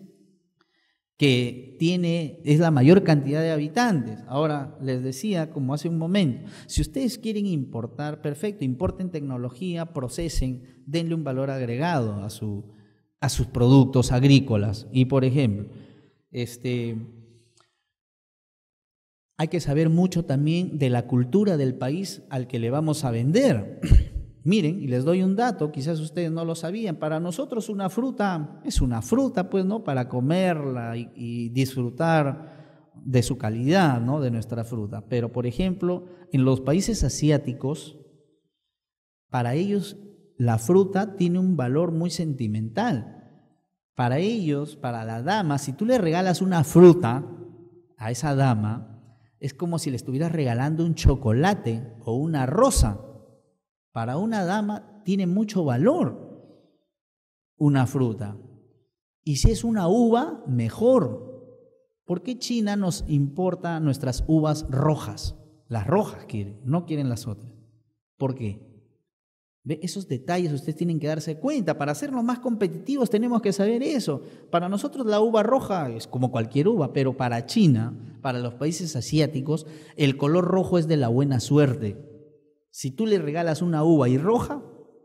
que tiene, es la mayor cantidad de habitantes. Ahora, les decía, como hace un momento, si ustedes quieren importar, perfecto, importen tecnología, procesen, denle un valor agregado a, su, a sus productos agrícolas. Y, por ejemplo, este, hay que saber mucho también de la cultura del país al que le vamos a vender. Miren, y les doy un dato, quizás ustedes no lo sabían, para nosotros una fruta es una fruta, pues, ¿no? Para comerla y, y disfrutar de su calidad, ¿no? De nuestra fruta. Pero, por ejemplo, en los países asiáticos, para ellos la fruta tiene un valor muy sentimental. Para ellos, para la dama, si tú le regalas una fruta a esa dama, Es como si le estuvieras regalando un chocolate o una rosa. Para una dama tiene mucho valor una fruta. Y si es una uva, mejor. ¿Por qué China nos importa nuestras uvas rojas? Las rojas quieren, no quieren las otras. ¿Por qué? ¿Ve? Esos detalles ustedes tienen que darse cuenta. Para hacernos más competitivos tenemos que saber eso. Para nosotros la uva roja es como cualquier uva, pero para China, para los países asiáticos, el color rojo es de la buena suerte. Si tú le regalas una uva y roja,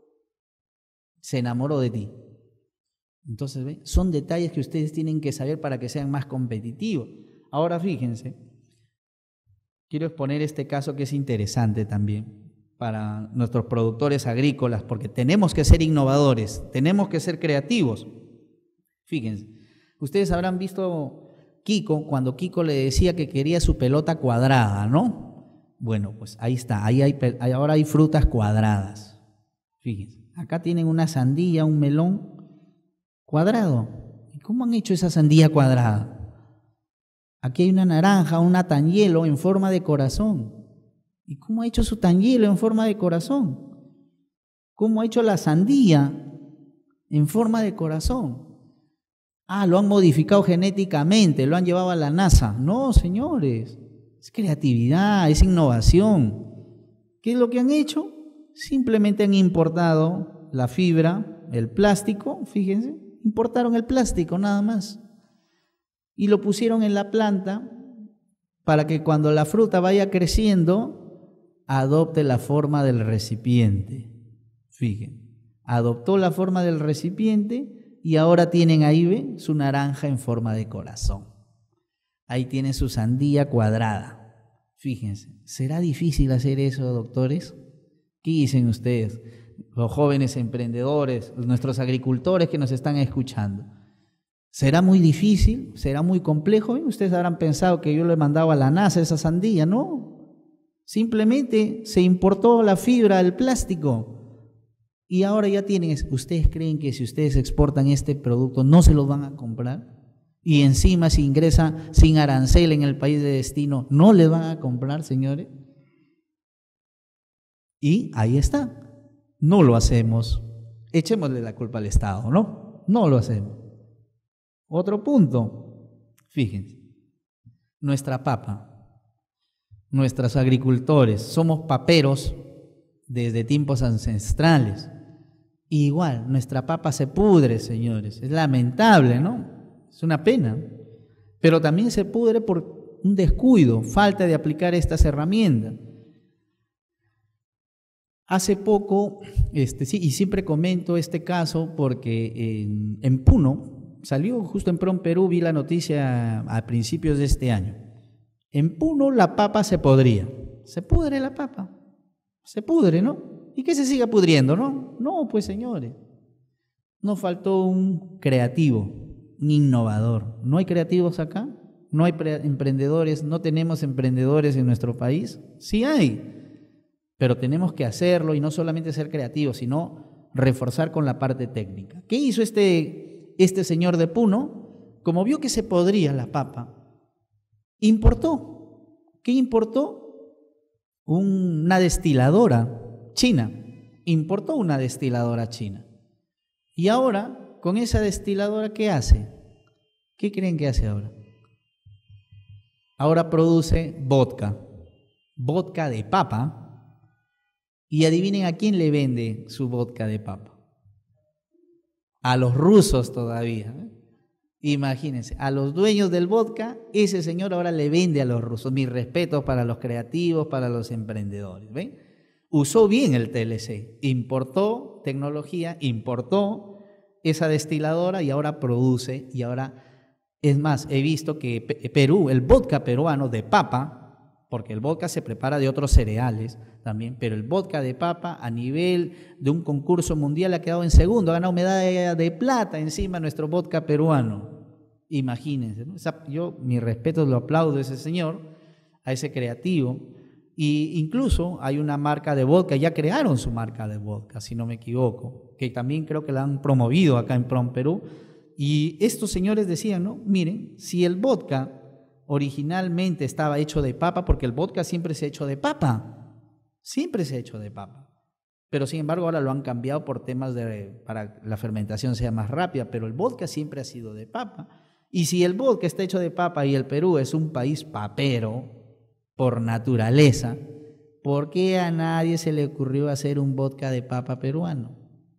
se enamoró de ti. Entonces, ¿ve? Son detalles que ustedes tienen que saber para que sean más competitivos. Ahora fíjense, quiero exponer este caso que es interesante también para nuestros productores agrícolas, porque tenemos que ser innovadores, tenemos que ser creativos. Fíjense, ustedes habrán visto Kiko, cuando Kiko le decía que quería su pelota cuadrada, ¿no? Bueno, pues ahí está, ahí hay, ahora hay frutas cuadradas. Fíjense, acá tienen una sandía, un melón cuadrado. ¿Y cómo han hecho esa sandía cuadrada? Aquí hay una naranja, una tanhielo en forma de corazón. ¿Y cómo ha hecho su tanhielo en forma de corazón? ¿Cómo ha hecho la sandía en forma de corazón? Ah, lo han modificado genéticamente, lo han llevado a la NASA. No, señores, es creatividad, es innovación. ¿Qué es lo que han hecho? Simplemente han importado la fibra, el plástico, fíjense, importaron el plástico nada más. Y lo pusieron en la planta para que cuando la fruta vaya creciendo, adopte la forma del recipiente. Fíjense, adoptó la forma del recipiente y ahora tienen ahí, ¿ve? Su naranja en forma de corazón. Ahí tienen su sandía cuadrada. Fíjense, ¿será difícil hacer eso, doctores? ¿Qué dicen ustedes, los jóvenes emprendedores, nuestros agricultores que nos están escuchando? ¿Será muy difícil? ¿Será muy complejo? Ustedes habrán pensado que yo le mandaba a la NASA esa sandía. No. Simplemente se importó la fibra, el plástico. Y ahora ya tienen. ¿Ustedes creen que si ustedes exportan este producto no se los van a comprar? Y encima si ingresa sin arancel en el país de destino, ¿no les van a comprar, señores? Y ahí está. No lo hacemos. Echémosle la culpa al Estado, ¿no? No lo hacemos. Otro punto, fíjense, nuestra papa, nuestros agricultores, somos paperos desde tiempos ancestrales. Igual, nuestra papa se pudre, señores, es lamentable, ¿no? Es una pena, pero también se pudre por un descuido, falta de aplicar estas herramientas. Hace poco, este, sí, y siempre comento este caso porque en, en Puno, salió justo en Prom Perú, vi la noticia a principios de este año. En Puno la papa se podría. Se pudre la papa. Se pudre, ¿no? ¿Y qué se siga pudriendo, no? No, pues señores. Nos faltó un creativo, un innovador. ¿No hay creativos acá? ¿No hay emprendedores? ¿No tenemos emprendedores en nuestro país? Sí hay. Pero tenemos que hacerlo y no solamente ser creativos, sino reforzar con la parte técnica. ¿Qué hizo este... Este señor de Puno, como vio que se podría la papa, importó. ¿Qué importó? Una destiladora china. Importó una destiladora china. Y ahora, con esa destiladora, ¿qué hace? ¿Qué creen que hace ahora? Ahora produce vodka. Vodka de papa. Y adivinen a quién le vende su vodka de papa. A los rusos todavía. ¿eh? Imagínense, a los dueños del vodka, ese señor ahora le vende a los rusos. Mis respetos para los creativos, para los emprendedores. ¿Ven? Usó bien el T L C, importó tecnología, importó esa destiladora y ahora produce. Y ahora, es más, he visto que Perú, el vodka peruano de papa, porque el vodka se prepara de otros cereales también, pero el vodka de papa a nivel de un concurso mundial ha quedado en segundo, ha ganado medalla de plata encima nuestro vodka peruano. Imagínense, ¿no? Esa, yo, mi respeto, lo aplaudo a ese señor, a ese creativo, y incluso hay una marca de vodka, ya crearon su marca de vodka, si no me equivoco, que también creo que la han promovido acá en Prom Perú, y estos señores decían, ¿no? Miren, si el vodka originalmente estaba hecho de papa, porque el vodka siempre se ha hecho de papa, siempre se ha hecho de papa. Pero sin embargo ahora lo han cambiado por temas de para que la fermentación sea más rápida, pero el vodka siempre ha sido de papa. Y si el vodka está hecho de papa y el Perú es un país papero por naturaleza, ¿por qué a nadie se le ocurrió hacer un vodka de papa peruano?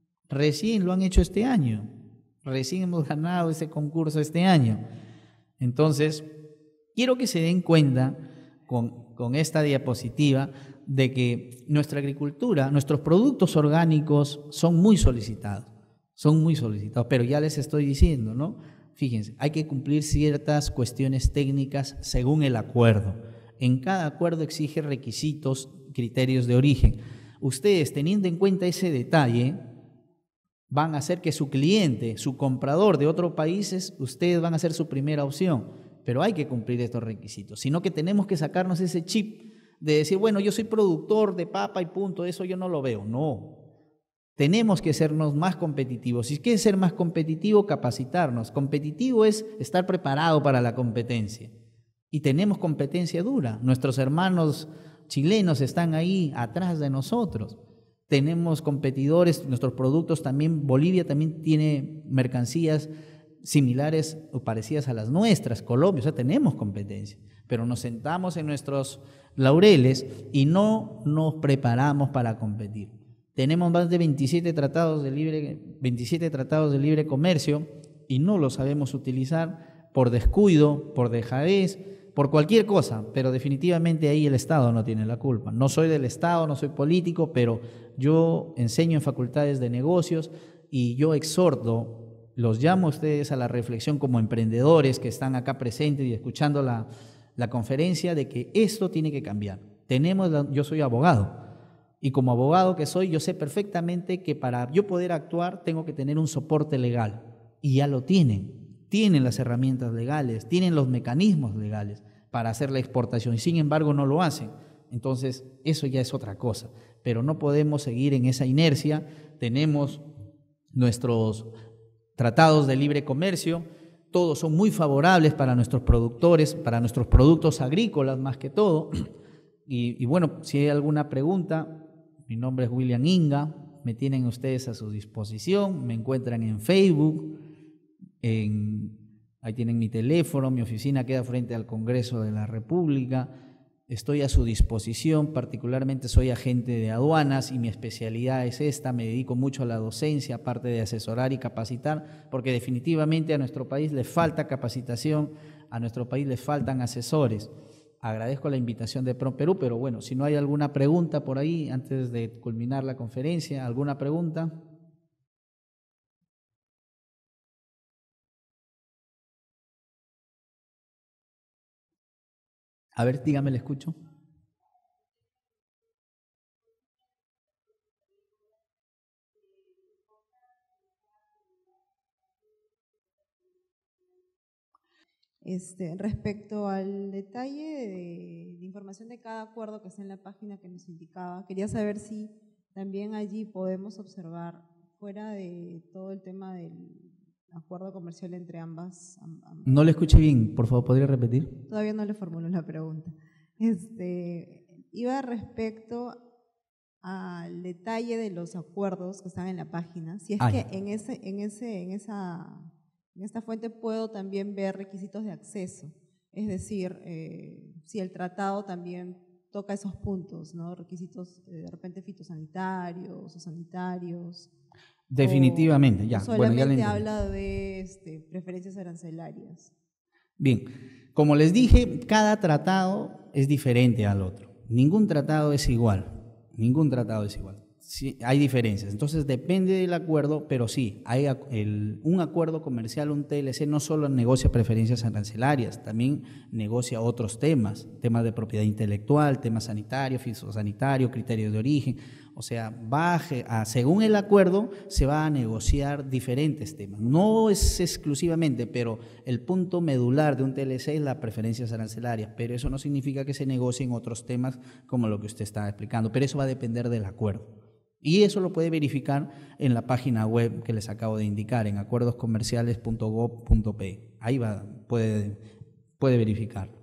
Recién lo han hecho este año, recién hemos ganado ese concurso este año. Entonces, quiero que se den cuenta con, con esta diapositiva de que nuestra agricultura, nuestros productos orgánicos son muy solicitados, son muy solicitados, pero ya les estoy diciendo, ¿no? Fíjense, hay que cumplir ciertas cuestiones técnicas según el acuerdo. En cada acuerdo exige requisitos, criterios de origen. Ustedes, teniendo en cuenta ese detalle, van a hacer que su cliente, su comprador de otros países, ustedes van a ser su primera opción, pero hay que cumplir estos requisitos, sino que tenemos que sacarnos ese chip de decir, bueno, yo soy productor de papa y punto, eso yo no lo veo. No, tenemos que sernos más competitivos. Si quieres ser más competitivo, capacitarnos. Competitivo es estar preparado para la competencia. Y tenemos competencia dura. Nuestros hermanos chilenos están ahí atrás de nosotros. Tenemos competidores, nuestros productos también, Bolivia también tiene mercancías similares o parecidas a las nuestras, Colombia, o sea, tenemos competencia, pero nos sentamos en nuestros laureles y no nos preparamos para competir. Tenemos más de veintisiete tratados de libre, veintisiete tratados de libre comercio y no los sabemos utilizar por descuido, por dejadez, por cualquier cosa, pero definitivamente ahí el Estado no tiene la culpa. No soy del Estado, no soy político, pero yo enseño en facultades de negocios y yo exhorto, los llamo a ustedes a la reflexión como emprendedores que están acá presentes y escuchando la, la conferencia, de que esto tiene que cambiar. Tenemos la, yo soy abogado y como abogado que soy, yo sé perfectamente que para yo poder actuar tengo que tener un soporte legal y ya lo tienen. Tienen las herramientas legales, tienen los mecanismos legales para hacer la exportación y sin embargo no lo hacen. Entonces eso ya es otra cosa, pero no podemos seguir en esa inercia. Tenemos nuestros tratados de libre comercio, todos son muy favorables para nuestros productores, para nuestros productos agrícolas más que todo. Y, y bueno, si hay alguna pregunta, mi nombre es William Inga, me tienen ustedes a su disposición, me encuentran en Facebook, en, ahí tienen mi teléfono, mi oficina queda frente al Congreso de la República. Estoy a su disposición, particularmente soy agente de aduanas y mi especialidad es esta, me dedico mucho a la docencia, aparte de asesorar y capacitar, porque definitivamente a nuestro país le falta capacitación, a nuestro país le faltan asesores. Agradezco la invitación de PROMPerú, pero bueno, si no hay alguna pregunta por ahí, antes de culminar la conferencia, ¿alguna pregunta? A ver, dígame, le escucho. Este, respecto al detalle de, de información de cada acuerdo que está en la página que nos indicaba, quería saber si también allí podemos observar, fuera de todo el tema del acuerdo comercial entre ambas. ambas no le escuché bien, por favor, ¿podría repetir? Todavía no le formulo la pregunta. Este, iba respecto al detalle de los acuerdos que están en la página, si es Ay. que en, ese, en, ese, en esa... En esta fuente puedo también ver requisitos de acceso, es decir, eh, si el tratado también toca esos puntos, ¿no? Requisitos eh, de repente fitosanitarios o sanitarios. Definitivamente, o, ya. O solamente bueno, ya habla de este, preferencias arancelarias. Bien, como les dije, cada tratado es diferente al otro. Ningún tratado es igual, ningún tratado es igual. Sí, hay diferencias, entonces depende del acuerdo, pero sí, hay el, un acuerdo comercial, un T L C, no solo negocia preferencias arancelarias, también negocia otros temas, temas de propiedad intelectual, temas sanitarios, fitosanitarios, criterios de origen, o sea, baje a, según el acuerdo se va a negociar diferentes temas, no es exclusivamente, pero el punto medular de un T L C es las preferencias arancelarias, pero eso no significa que se negocien otros temas como lo que usted está explicando, pero eso va a depender del acuerdo. Y eso lo puede verificar en la página web que les acabo de indicar, en acuerdos comerciales punto gob punto pe. Ahí va, puede puede verificarlo.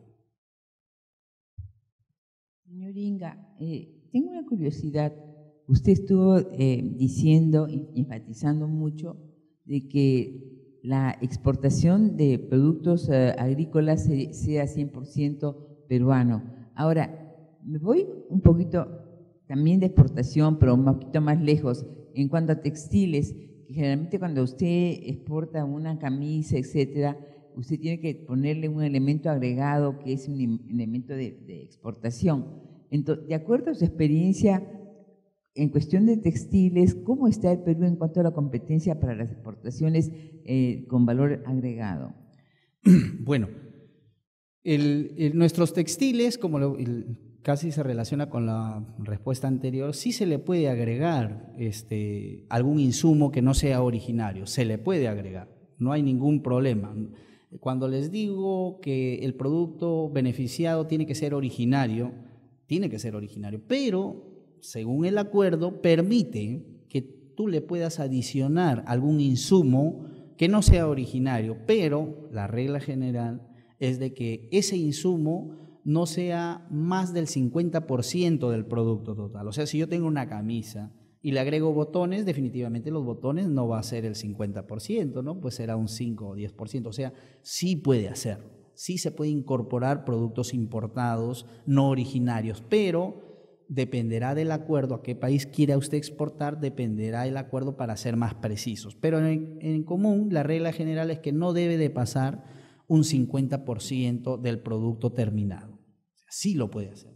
Señor Inga, eh, tengo una curiosidad. Usted estuvo eh, diciendo y enfatizando mucho de que la exportación de productos eh, agrícolas se, sea cien por ciento peruano. Ahora, me voy un poquito también de exportación, pero un poquito más lejos, en cuanto a textiles, que generalmente cuando usted exporta una camisa, etcétera, usted tiene que ponerle un elemento agregado que es un elemento de, de exportación. Entonces, de acuerdo a su experiencia, en cuestión de textiles, ¿cómo está el Perú en cuanto a la competencia para las exportaciones eh, con valor agregado? Bueno, el, el, nuestros textiles, como lo, el, casi se relaciona con la respuesta anterior, sí se le puede agregar este, algún insumo que no sea originario, se le puede agregar, no hay ningún problema. Cuando les digo que el producto beneficiado tiene que ser originario, tiene que ser originario, pero según el acuerdo permite que tú le puedas adicionar algún insumo que no sea originario, pero la regla general es de que ese insumo no sea más del cincuenta por ciento del producto total. O sea, si yo tengo una camisa y le agrego botones, definitivamente los botones no va a ser el cincuenta por ciento, ¿no? Pues será un cinco o diez por ciento. O sea, sí puede hacerlo, sí se puede incorporar productos importados, no originarios, pero dependerá del acuerdo a qué país quiera usted exportar, dependerá el acuerdo para ser más precisos. Pero en, en común, la regla general es que no debe de pasar un cincuenta por ciento del producto terminado. O sea, sí lo puede hacer.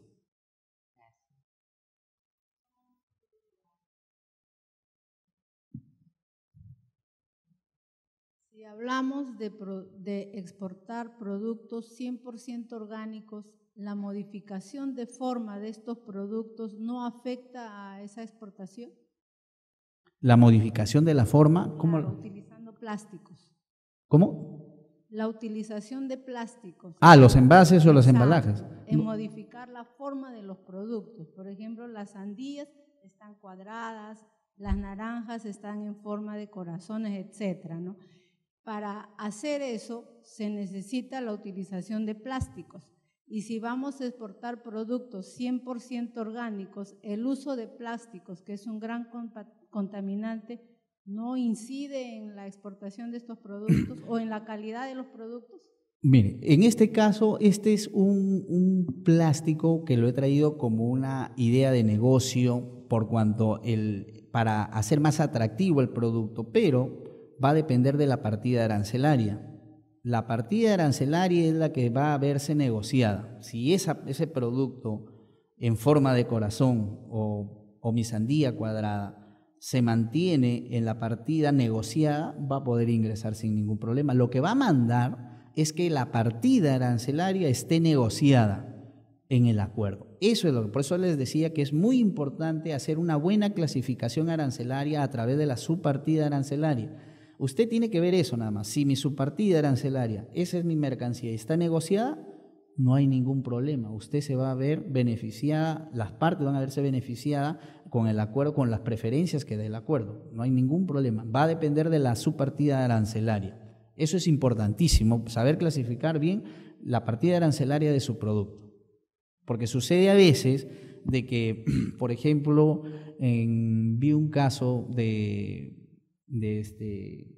Si hablamos de, pro, de exportar productos cien por ciento orgánicos, ¿la modificación de forma de estos productos no afecta a esa exportación? La modificación de la forma, ¿cómo? Claro, utilizando plásticos. ¿Cómo? La utilización de plásticos. Ah, los envases o los embalajes. En modificar la forma de los productos. Por ejemplo, las sandías están cuadradas, las naranjas están en forma de corazones, etcétera, ¿no? Para hacer eso se necesita la utilización de plásticos. Y si vamos a exportar productos cien por ciento orgánicos, el uso de plásticos, que es un gran contaminante, ¿no incide en la exportación de estos productos o en la calidad de los productos? Mire, en este caso, este es un, un plástico que lo he traído como una idea de negocio por cuanto el, para hacer más atractivo el producto, pero va a depender de la partida arancelaria. La partida arancelaria es la que va a verse negociada. Si esa, ese producto en forma de corazón o, o mi sandía cuadrada se mantiene en la partida negociada, va a poder ingresar sin ningún problema. Lo que va a mandar es que la partida arancelaria esté negociada en el acuerdo. Eso es lo que, por eso les decía que es muy importante hacer una buena clasificación arancelaria a través de la subpartida arancelaria. Usted tiene que ver eso nada más. Si mi subpartida arancelaria, esa es mi mercancía y está negociada, no hay ningún problema. Usted se va a ver beneficiada, las partes van a verse beneficiadas con el acuerdo, con las preferencias que dé el acuerdo. No hay ningún problema. Va a depender de la subpartida arancelaria. Eso es importantísimo, saber clasificar bien la partida arancelaria de su producto. Porque sucede a veces de que, por ejemplo, en, vi un caso de, de, este,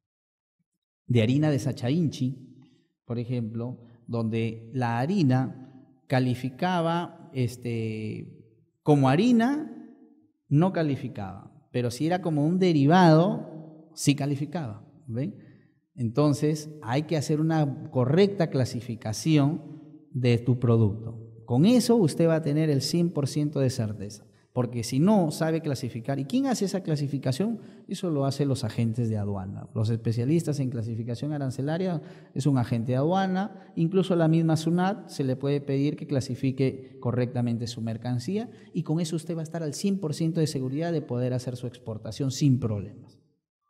de harina de Sachainchi, por ejemplo, donde la harina calificaba este, como harina, no calificaba, pero si era como un derivado, sí calificaba. ¿Ven? Entonces, hay que hacer una correcta clasificación de tu producto. Con eso usted va a tener el cien por ciento de certeza, porque si no sabe clasificar, ¿y quién hace esa clasificación? Eso lo hacen los agentes de aduana. Los especialistas en clasificación arancelaria es un agente de aduana, incluso la misma SUNAT se le puede pedir que clasifique correctamente su mercancía y con eso usted va a estar al cien por ciento de seguridad de poder hacer su exportación sin problemas.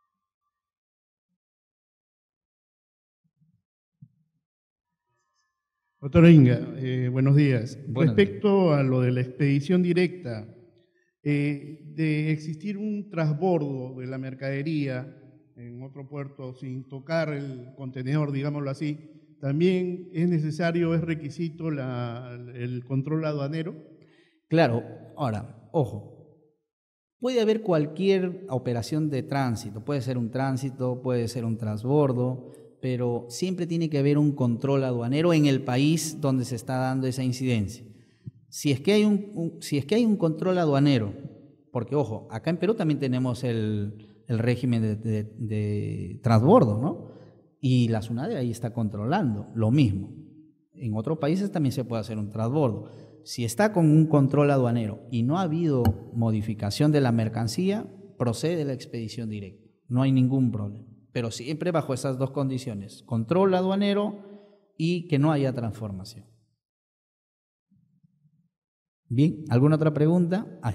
Doctora Inga, eh, buenos días. Buenos Respecto días. a lo de la expedición directa, eh, de existir un transbordo de la mercadería en otro puerto sin tocar el contenedor, digámoslo así, también es necesario, es requisito la, el control aduanero. Claro, ahora, ojo, puede haber cualquier operación de tránsito, puede ser un tránsito, puede ser un transbordo, pero siempre tiene que haber un control aduanero en el país donde se está dando esa incidencia. Si es que hay un, un, si es que hay un control aduanero, porque ojo, acá en Perú también tenemos el, el régimen de, de, de transbordo, ¿no? Y la SUNADE ahí está controlando lo mismo. En otros países también se puede hacer un transbordo. Si está con un control aduanero y no ha habido modificación de la mercancía, procede la expedición directa. No hay ningún problema. Pero siempre bajo esas dos condiciones, control aduanero y que no haya transformación. Bien, ¿alguna otra pregunta? Ay.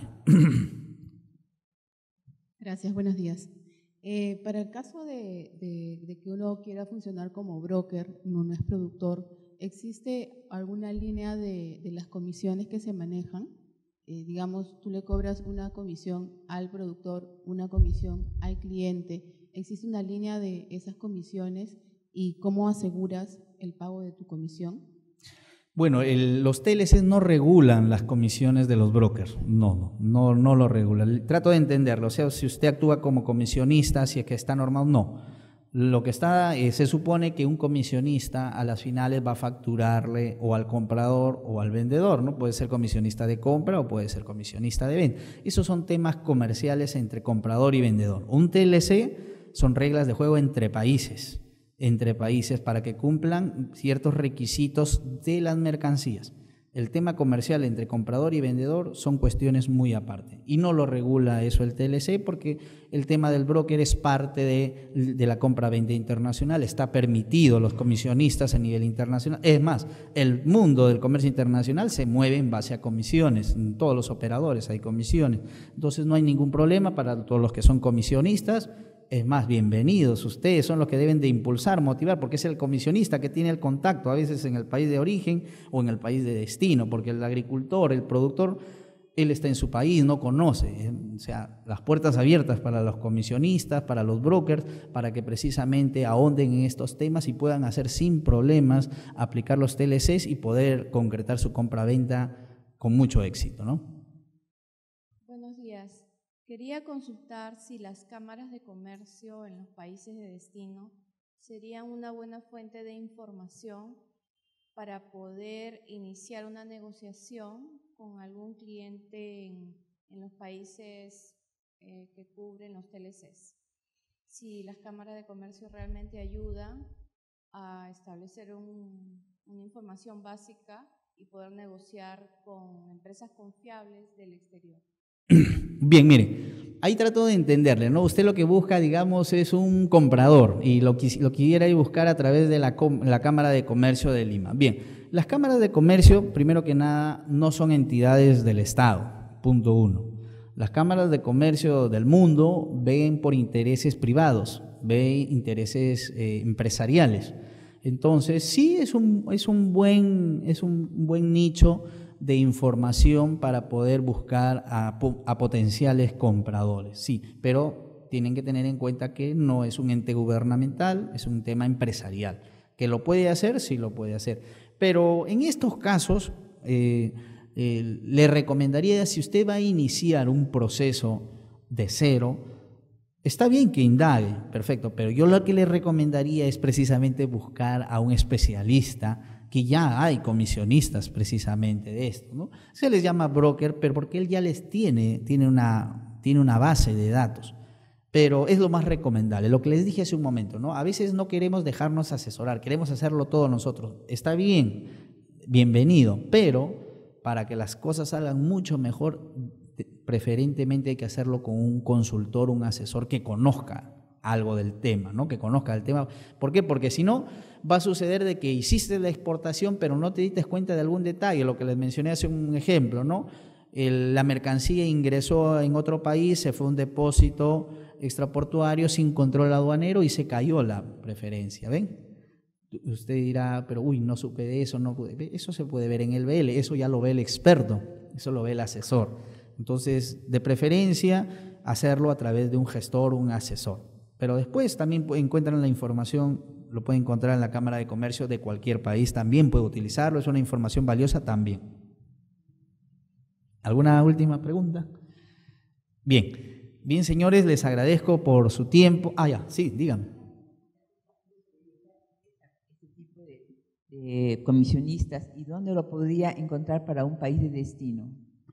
Gracias, buenos días. Eh, para el caso de, de, de que uno quiera funcionar como broker, no, no es productor, ¿existe alguna línea de, de las comisiones que se manejan? Eh, digamos, tú le cobras una comisión al productor, una comisión al cliente. ¿Existe una línea de esas comisiones y cómo aseguras el pago de tu comisión? Bueno, el, los T L Cs no regulan las comisiones de los brokers, no, no, no, no lo regulan. Trato de entenderlo, o sea, si usted actúa como comisionista, si es que está normado, no. Lo que está, eh, se supone que un comisionista a las finales va a facturarle o al comprador o al vendedor, ¿no? Puede ser comisionista de compra o puede ser comisionista de venta. Esos son temas comerciales entre comprador y vendedor. Un T L C son reglas de juego entre países. entre países para que cumplan ciertos requisitos de las mercancías. El tema comercial entre comprador y vendedor son cuestiones muy aparte y no lo regula eso el T L C porque el tema del broker es parte de, de la compra-venta internacional, está permitido los comisionistas a nivel internacional. Es más, el mundo del comercio internacional se mueve en base a comisiones, en todos los operadores hay comisiones, entonces no hay ningún problema para todos los que son comisionistas. Es más, bienvenidos, ustedes son los que deben de impulsar, motivar, porque es el comisionista que tiene el contacto, a veces en el país de origen o en el país de destino, porque el agricultor, el productor, él está en su país, no conoce. O sea, las puertas abiertas para los comisionistas, para los brokers, para que precisamente ahonden en estos temas y puedan hacer sin problemas, aplicar los T L Cs y poder concretar su compra-venta con mucho éxito, ¿no? Buenos días. Quería consultar si las cámaras de comercio en los países de destino serían una buena fuente de información para poder iniciar una negociación con algún cliente en, en los países eh, que cubren los T L Cs. Si las cámaras de comercio realmente ayudan a establecer un, una información básica y poder negociar con empresas confiables del exterior. Bien, mire, ahí trato de entenderle, ¿no? Usted lo que busca, digamos, es un comprador y lo, lo quiera buscar a través de la, la Cámara de Comercio de Lima. Bien, las cámaras de comercio, primero que nada, no son entidades del Estado, punto uno. Las cámaras de comercio del mundo ven por intereses privados, ven intereses eh, empresariales. Entonces, sí es un, es un buen, es un buen nicho de información para poder buscar a, a potenciales compradores, sí, pero tienen que tener en cuenta que no es un ente gubernamental, es un tema empresarial. ¿Que lo puede hacer? Sí lo puede hacer. Pero en estos casos, eh, eh, le recomendaría, si usted va a iniciar un proceso de cero, está bien que indague, perfecto, pero yo lo que le recomendaría es precisamente buscar a un especialista, que ya hay comisionistas precisamente de esto, ¿no? Se les llama broker, pero porque él ya les tiene, tiene una, tiene una base de datos, pero es lo más recomendable. Lo que les dije hace un momento, ¿no? A veces no queremos dejarnos asesorar, queremos hacerlo todo nosotros. Está bien, bienvenido, pero para que las cosas salgan mucho mejor, preferentemente hay que hacerlo con un consultor, un asesor que conozca algo del tema, ¿no? Que conozca el tema. ¿Por qué? Porque si no, va a suceder de que hiciste la exportación, pero no te diste cuenta de algún detalle, lo que les mencioné hace un ejemplo, ¿no? El, la mercancía ingresó en otro país, se fue a un depósito extraportuario sin control aduanero y se cayó la preferencia, ¿ven? Usted dirá, pero uy, no supe de eso, no pude. Eso se puede ver en el B L, eso ya lo ve el experto, eso lo ve el asesor. Entonces, de preferencia, hacerlo a través de un gestor, un asesor. Pero después también encuentran la información lo puede encontrar en la Cámara de Comercio de cualquier país, también puede utilizarlo, es una información valiosa también. ¿Alguna última pregunta? Bien, bien señores, les agradezco por su tiempo. Ah, ya, sí, díganme. Eh, comisionistas, ¿y dónde lo podría encontrar para un país de destino?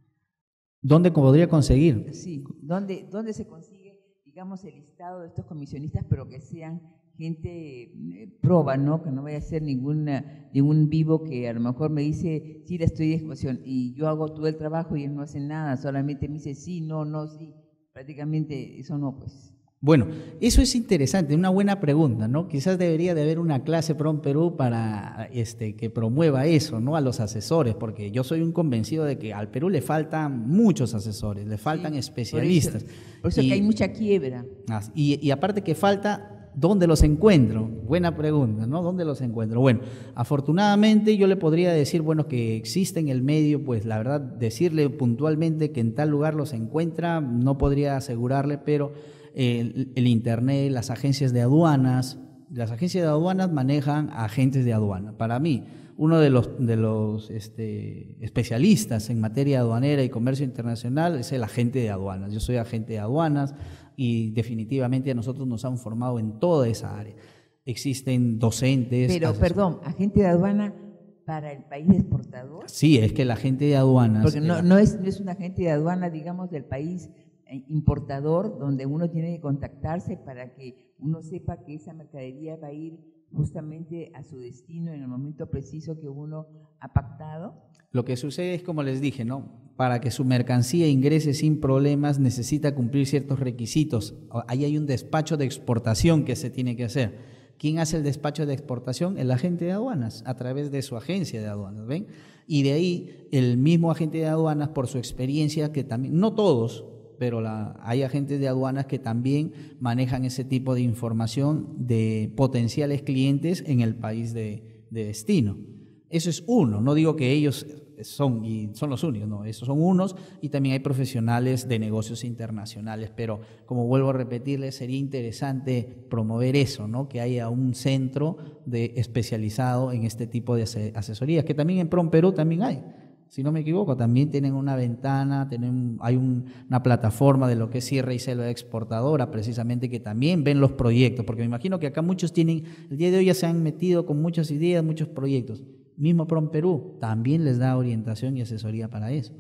¿Dónde podría conseguir? Sí, ¿dónde, dónde se consigue, digamos, el listado de estos comisionistas, pero que sean gente eh, proba, ¿no? Que no vaya a ser ninguna, ningún vivo que a lo mejor me dice, sí, le estoy de exposición, y yo hago todo el trabajo y él no hace nada, solamente me dice sí, no, no, sí, prácticamente eso no, pues. Bueno, eso es interesante, una buena pregunta, ¿no? Quizás debería de haber una clase PROM Perú para este, que promueva eso, ¿no? A los asesores, porque yo soy un convencido de que al Perú le faltan muchos asesores, le faltan sí, especialistas. Por eso, por eso y, que hay mucha quiebra. Y, y aparte que falta, ¿dónde los encuentro? Buena pregunta, ¿no? ¿Dónde los encuentro? Bueno, afortunadamente yo le podría decir, bueno, que existe en el medio, pues la verdad, decirle puntualmente que en tal lugar los encuentra, no podría asegurarle, pero El, el Internet, las agencias de aduanas, las agencias de aduanas manejan agentes de aduana. Para mí, uno de los, de los este, especialistas en materia aduanera y comercio internacional es el agente de aduanas. Yo soy agente de aduanas y definitivamente a nosotros nos han formado en toda esa área. Existen docentes. Pero, asesores. Perdón, agente de aduana para el país exportador. Sí, es que el agente de aduanas. Porque no, no, es, no es un agente de aduana, digamos, del país importador, donde uno tiene que contactarse para que uno sepa que esa mercadería va a ir justamente a su destino en el momento preciso que uno ha pactado. Lo que sucede es, como les dije, ¿no? Para que su mercancía ingrese sin problemas necesita cumplir ciertos requisitos. Ahí hay un despacho de exportación que se tiene que hacer. ¿Quién hace el despacho de exportación? El agente de aduanas, a través de su agencia de aduanas, ¿ven? Y de ahí el mismo agente de aduanas, por su experiencia, que también, no todos, pero la, hay agentes de aduanas que también manejan ese tipo de información de potenciales clientes en el país de, de destino. Eso es uno, no digo que ellos son, y son los únicos, no, esos son unos, y también hay profesionales de negocios internacionales, pero como vuelvo a repetirles, sería interesante promover eso, ¿no? Que haya un centro de, especializado en este tipo de asesorías, que también en PROM Perú también hay. Si no me equivoco, también tienen una ventana, tienen, hay un, una plataforma de lo que es cierre y selva exportadora, precisamente, que también ven los proyectos, porque me imagino que acá muchos tienen, el día de hoy ya se han metido con muchas ideas, muchos proyectos. Mismo PROM Perú también les da orientación y asesoría para eso.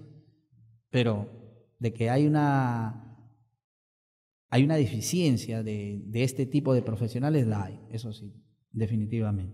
Pero de que hay una, hay una deficiencia de, de este tipo de profesionales, la hay, eso sí, definitivamente.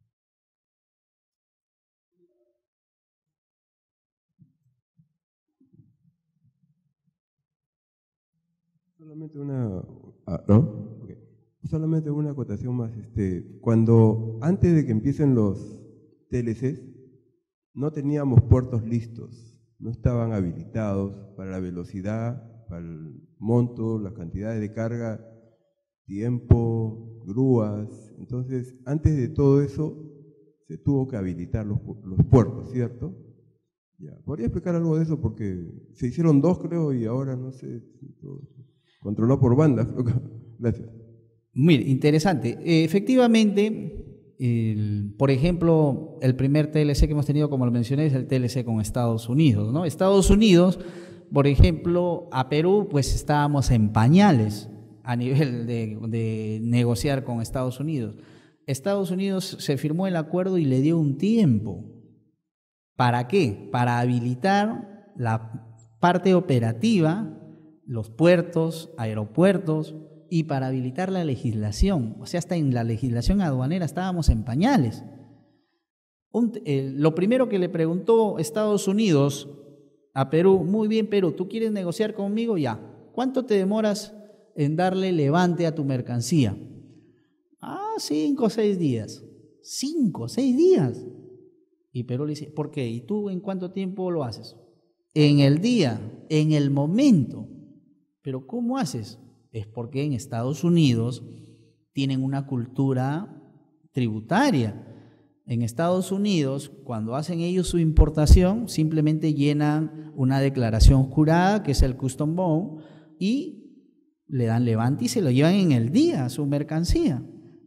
Solamente una, ah, ¿no? Okay. Solamente una acotación más. Este, cuando antes de que empiecen los T L Cs, no teníamos puertos listos, no estaban habilitados para la velocidad, para el monto, las cantidades de carga, tiempo, grúas. Entonces, antes de todo eso, se tuvo que habilitar los, los puertos, ¿cierto? Ya. ¿Podría explicar algo de eso? Porque se hicieron dos, creo, y ahora no sé. Controlado por bandas. Gracias. Muy interesante. Efectivamente, el, por ejemplo, el primer T L C que hemos tenido, como lo mencioné, es el T L C con Estados Unidos, ¿no? Estados Unidos, por ejemplo, a Perú, pues estábamos en pañales a nivel de, de negociar con Estados Unidos. Estados Unidos se firmó el acuerdo y le dio un tiempo. ¿Para qué? Para habilitar la parte operativa, los puertos, aeropuertos, y para habilitar la legislación. O sea, hasta en la legislación aduanera estábamos en pañales. Un, eh, lo primero que le preguntó Estados Unidos a Perú, muy bien Perú, ¿tú quieres negociar conmigo? Ya. ¿Cuánto te demoras en darle levante a tu mercancía? Ah, cinco o seis días. Cinco o seis días. Y Perú le dice, ¿por qué? ¿Y tú en cuánto tiempo lo haces? En el día, en el momento. ¿Pero cómo haces? Es porque en Estados Unidos tienen una cultura tributaria. En Estados Unidos, cuando hacen ellos su importación, simplemente llenan una declaración jurada, que es el Custom Bond, y le dan levante y se lo llevan en el día, su mercancía.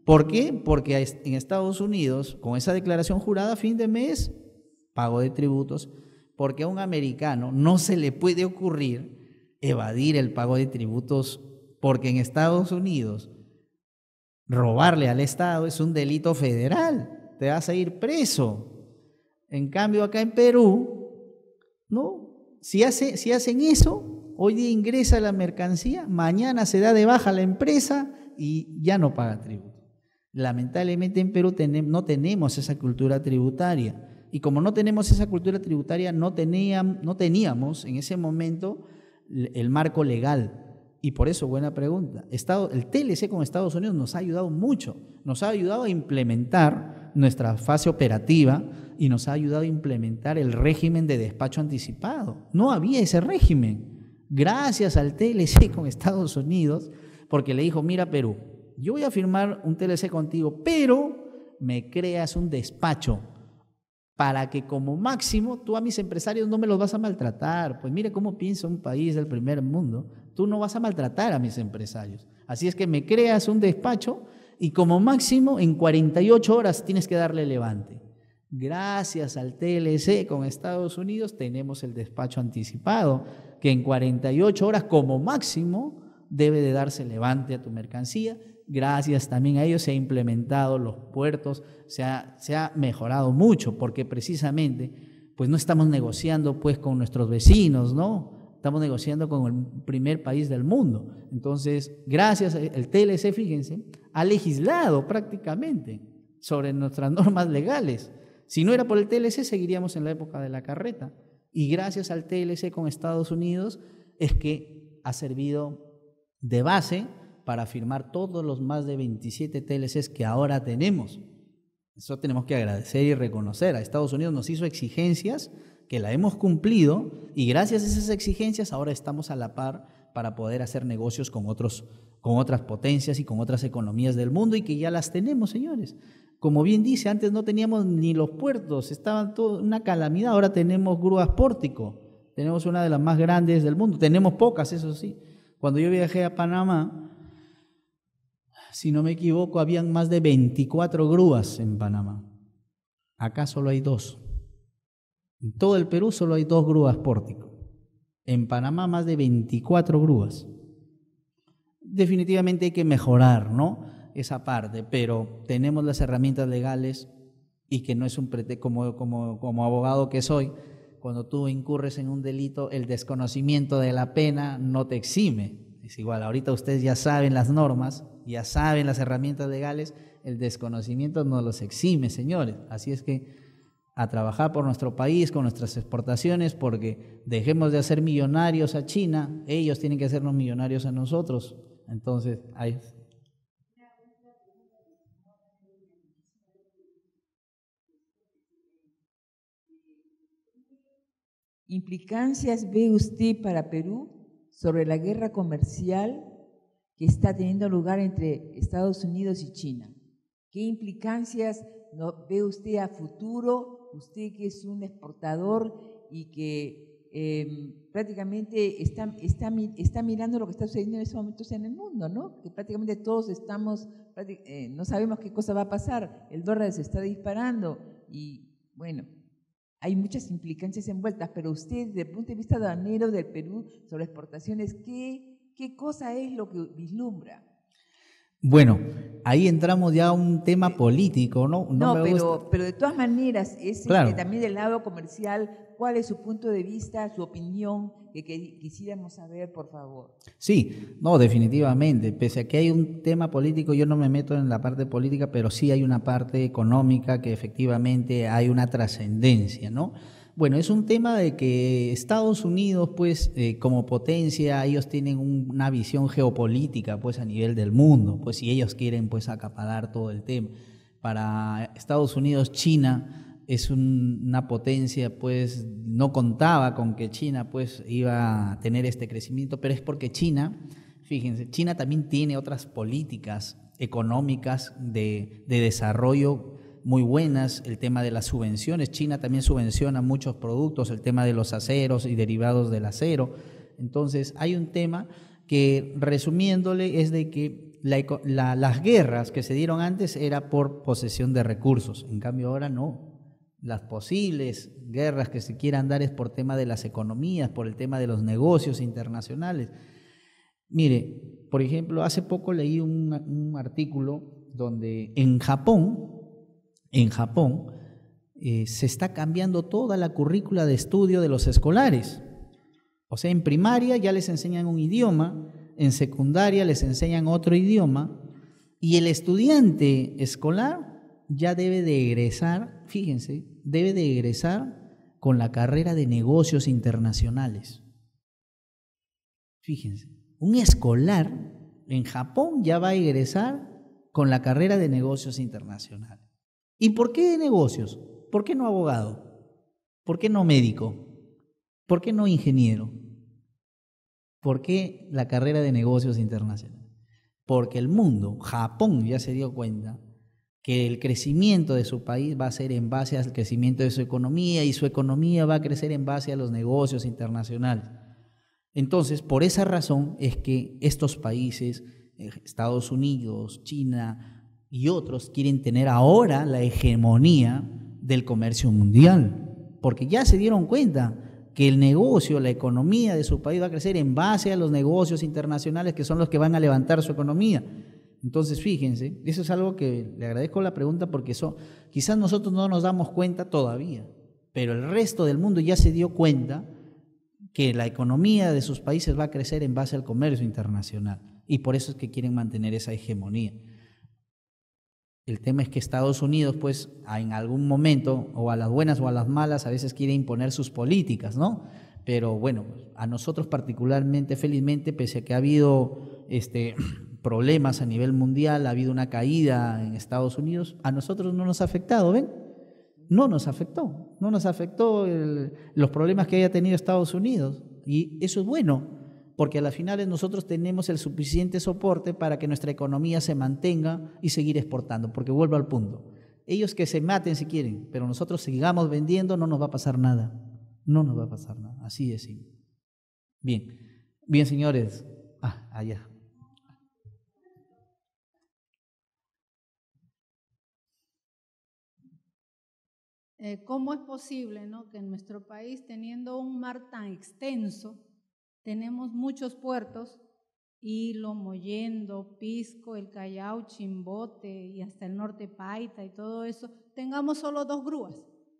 ¿Por qué? Porque en Estados Unidos, con esa declaración jurada a fin de mes, pago de tributos, porque a un americano no se le puede ocurrir evadir el pago de tributos, porque en Estados Unidos robarle al Estado es un delito federal, te vas a ir preso. En cambio, acá en Perú, ¿no? Si, hace, si hacen eso, hoy día ingresa la mercancía, mañana se da de baja la empresa y ya no paga tributo. Lamentablemente en Perú tenem, no tenemos esa cultura tributaria. Y como no tenemos esa cultura tributaria, no teníamos, no teníamos en ese momento el marco legal. Y por eso, buena pregunta, Estado, el T L C con Estados Unidos nos ha ayudado mucho, nos ha ayudado a implementar nuestra fase operativa y nos ha ayudado a implementar el régimen de despacho anticipado. No había ese régimen. Gracias al T L C con Estados Unidos, porque le dijo, mira Perú, yo voy a firmar un T L C contigo, pero me creas un despacho para que como máximo tú a mis empresarios no me los vas a maltratar. Pues mire cómo piensa un país del primer mundo. Tú no vas a maltratar a mis empresarios. Así es que me creas un despacho y como máximo en cuarenta y ocho horas tienes que darle levante. Gracias al T L C con Estados Unidos tenemos el despacho anticipado, que en cuarenta y ocho horas como máximo debe de darse levante a tu mercancía. Gracias también a ellos se ha implementado los puertos, se ha, se ha mejorado mucho, porque precisamente pues no estamos negociando pues con nuestros vecinos, ¿no? Estamos negociando con el primer país del mundo. Entonces, gracias al T L C, fíjense, ha legislado prácticamente sobre nuestras normas legales. Si no era por el T L C, seguiríamos en la época de la carreta. Y gracias al T L C con Estados Unidos es que ha servido de base para firmar todos los más de veintisiete T L Cs que ahora tenemos. Eso tenemos que agradecer y reconocer. A Estados Unidos nos hizo exigencias que la hemos cumplido y gracias a esas exigencias ahora estamos a la par para poder hacer negocios con, otros, con otras potencias y con otras economías del mundo y que ya las tenemos, señores. Como bien dice, antes no teníamos ni los puertos, estaban todo una calamidad, ahora tenemos grúas pórtico, tenemos una de las más grandes del mundo, tenemos pocas, eso sí. Cuando yo viajé a Panamá, si no me equivoco, habían más de veinticuatro grúas en Panamá. Acá solo hay dos. En todo el Perú solo hay dos grúas pórtico. En Panamá más de veinticuatro grúas. Definitivamente hay que mejorar, ¿no?, esa parte, pero tenemos las herramientas legales y que no es un pretexto, como, como, como abogado que soy, cuando tú incurres en un delito, el desconocimiento de la pena no te exime. Es igual, ahorita ustedes ya saben las normas, ya saben las herramientas legales, el desconocimiento no los exime, señores. Así es que a trabajar por nuestro país, con nuestras exportaciones, porque dejemos de hacer millonarios a China, ellos tienen que hacernos millonarios a nosotros. Entonces, ahí... ¿Implicancias ve usted para Perú sobre la guerra comercial que está teniendo lugar entre Estados Unidos y China? ¿Qué implicancias no, ve usted a futuro? Usted que es un exportador y que eh, prácticamente está, está, está mirando lo que está sucediendo en estos momentos en el mundo, ¿no? Que prácticamente todos estamos, eh, no sabemos qué cosa va a pasar, el dólar se está disparando y bueno, hay muchas implicancias envueltas, pero usted, desde el punto de vista aduanero del Perú sobre exportaciones, ¿qué, qué cosa es lo que vislumbra? Bueno, ahí entramos ya a un tema político, ¿no? No, no me pero, gusta. pero de todas maneras, es Claro. este, también del lado comercial, ¿cuál es su punto de vista, su opinión, que, que quisiéramos saber, por favor? Sí, no, definitivamente. Pese a que hay un tema político, yo no me meto en la parte política, pero sí hay una parte económica que efectivamente hay una trascendencia, ¿no? Bueno, es un tema de que Estados Unidos, pues, eh, como potencia, ellos tienen un, una visión geopolítica, pues, a nivel del mundo, pues, y ellos quieren, pues, acaparar todo el tema. Para Estados Unidos, China es un, una potencia, pues, no contaba con que China, pues, iba a tener este crecimiento, pero es porque China, fíjense, China también tiene otras políticas económicas de, de desarrollo muy buenas, el tema de las subvenciones. China también subvenciona muchos productos, el tema de los aceros y derivados del acero. Entonces, hay un tema que, resumiéndole, es de que la, la, las guerras que se dieron antes era por posesión de recursos, en cambio ahora no. Las posibles guerras que se quieran dar es por tema de las economías, por el tema de los negocios internacionales. Mire, por ejemplo, hace poco leí un, un artículo donde en Japón, en Japón, eh, se está cambiando toda la currícula de estudio de los escolares. O sea, en primaria ya les enseñan un idioma, en secundaria les enseñan otro idioma, y el estudiante escolar ya debe de egresar, fíjense, debe de egresar con la carrera de negocios internacionales. Fíjense, un escolar en Japón ya va a egresar con la carrera de negocios internacionales. ¿Y por qué de negocios? ¿Por qué no abogado? ¿Por qué no médico? ¿Por qué no ingeniero? ¿Por qué la carrera de negocios internacionales? Porque el mundo, Japón ya se dio cuenta que el crecimiento de su país va a ser en base al crecimiento de su economía y su economía va a crecer en base a los negocios internacionales. Entonces, por esa razón es que estos países, Estados Unidos, China y otros, quieren tener ahora la hegemonía del comercio mundial, porque ya se dieron cuenta que el negocio, la economía de su país va a crecer en base a los negocios internacionales que son los que van a levantar su economía. Entonces, fíjense, eso es algo que le agradezco la pregunta porque eso, quizás nosotros no nos damos cuenta todavía, pero el resto del mundo ya se dio cuenta que la economía de sus países va a crecer en base al comercio internacional y por eso es que quieren mantener esa hegemonía. El tema es que Estados Unidos, pues, en algún momento, o a las buenas o a las malas, a veces quiere imponer sus políticas, ¿no? Pero bueno, a nosotros particularmente, felizmente, pese a que ha habido este, problemas a nivel mundial, ha habido una caída en Estados Unidos, a nosotros no nos ha afectado, ¿ven? No nos afectó, no nos afectó el, los problemas que haya tenido Estados Unidos. Y eso es bueno, porque a las finales nosotros tenemos el suficiente soporte para que nuestra economía se mantenga y seguir exportando, porque vuelvo al punto. Ellos que se maten si quieren, pero nosotros sigamos vendiendo, no nos va a pasar nada. No nos va a pasar nada, así de simple. Bien, bien señores. Ah, allá. Eh, ¿Cómo es posible, ¿no?, que en nuestro país, teniendo un mar tan extenso, tenemos muchos puertos, Hilo, Mollendo, Pisco, El Callao, Chimbote y hasta el norte Paita y todo eso, tengamos solo dos grúas?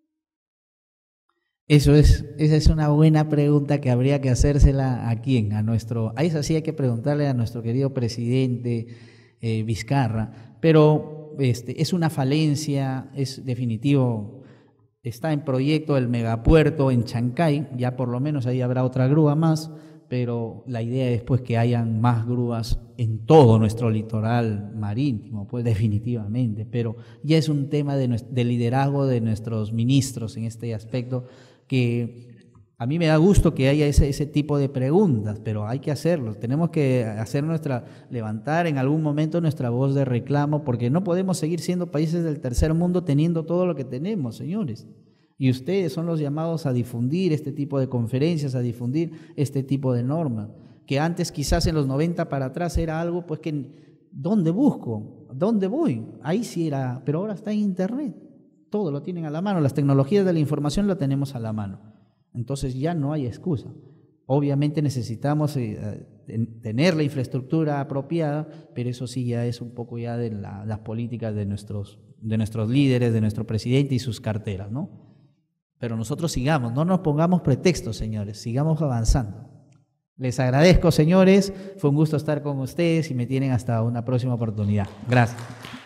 Eso es, esa es una buena pregunta que habría que hacérsela a quién, a nuestro, a eso sí hay que preguntarle a nuestro querido presidente eh, Vizcarra, pero este, es una falencia, es definitivo. Está en proyecto el megapuerto en Chancay, ya por lo menos ahí habrá otra grúa más, pero la idea es pues que hayan más grúas en todo nuestro litoral marítimo, pues definitivamente, pero ya es un tema de, de liderazgo de nuestros ministros en este aspecto, que a mí me da gusto que haya ese, ese tipo de preguntas, pero hay que hacerlo, tenemos que hacer nuestra, levantar en algún momento nuestra voz de reclamo, porque no podemos seguir siendo países del tercer mundo teniendo todo lo que tenemos, señores. Y ustedes son los llamados a difundir este tipo de conferencias, a difundir este tipo de normas, que antes quizás en los noventa para atrás era algo pues que, ¿dónde busco? ¿Dónde voy? Ahí sí era, pero ahora está en internet, todo lo tienen a la mano, las tecnologías de la información lo tenemos a la mano, entonces ya no hay excusa. Obviamente necesitamos eh, tener la infraestructura apropiada, pero eso sí ya es un poco ya de la, las políticas de nuestros, de nuestros líderes, de nuestro presidente y sus carteras, ¿no? Pero nosotros sigamos, no nos pongamos pretextos, señores, sigamos avanzando. Les agradezco, señores, fue un gusto estar con ustedes y me tienen hasta una próxima oportunidad. Gracias.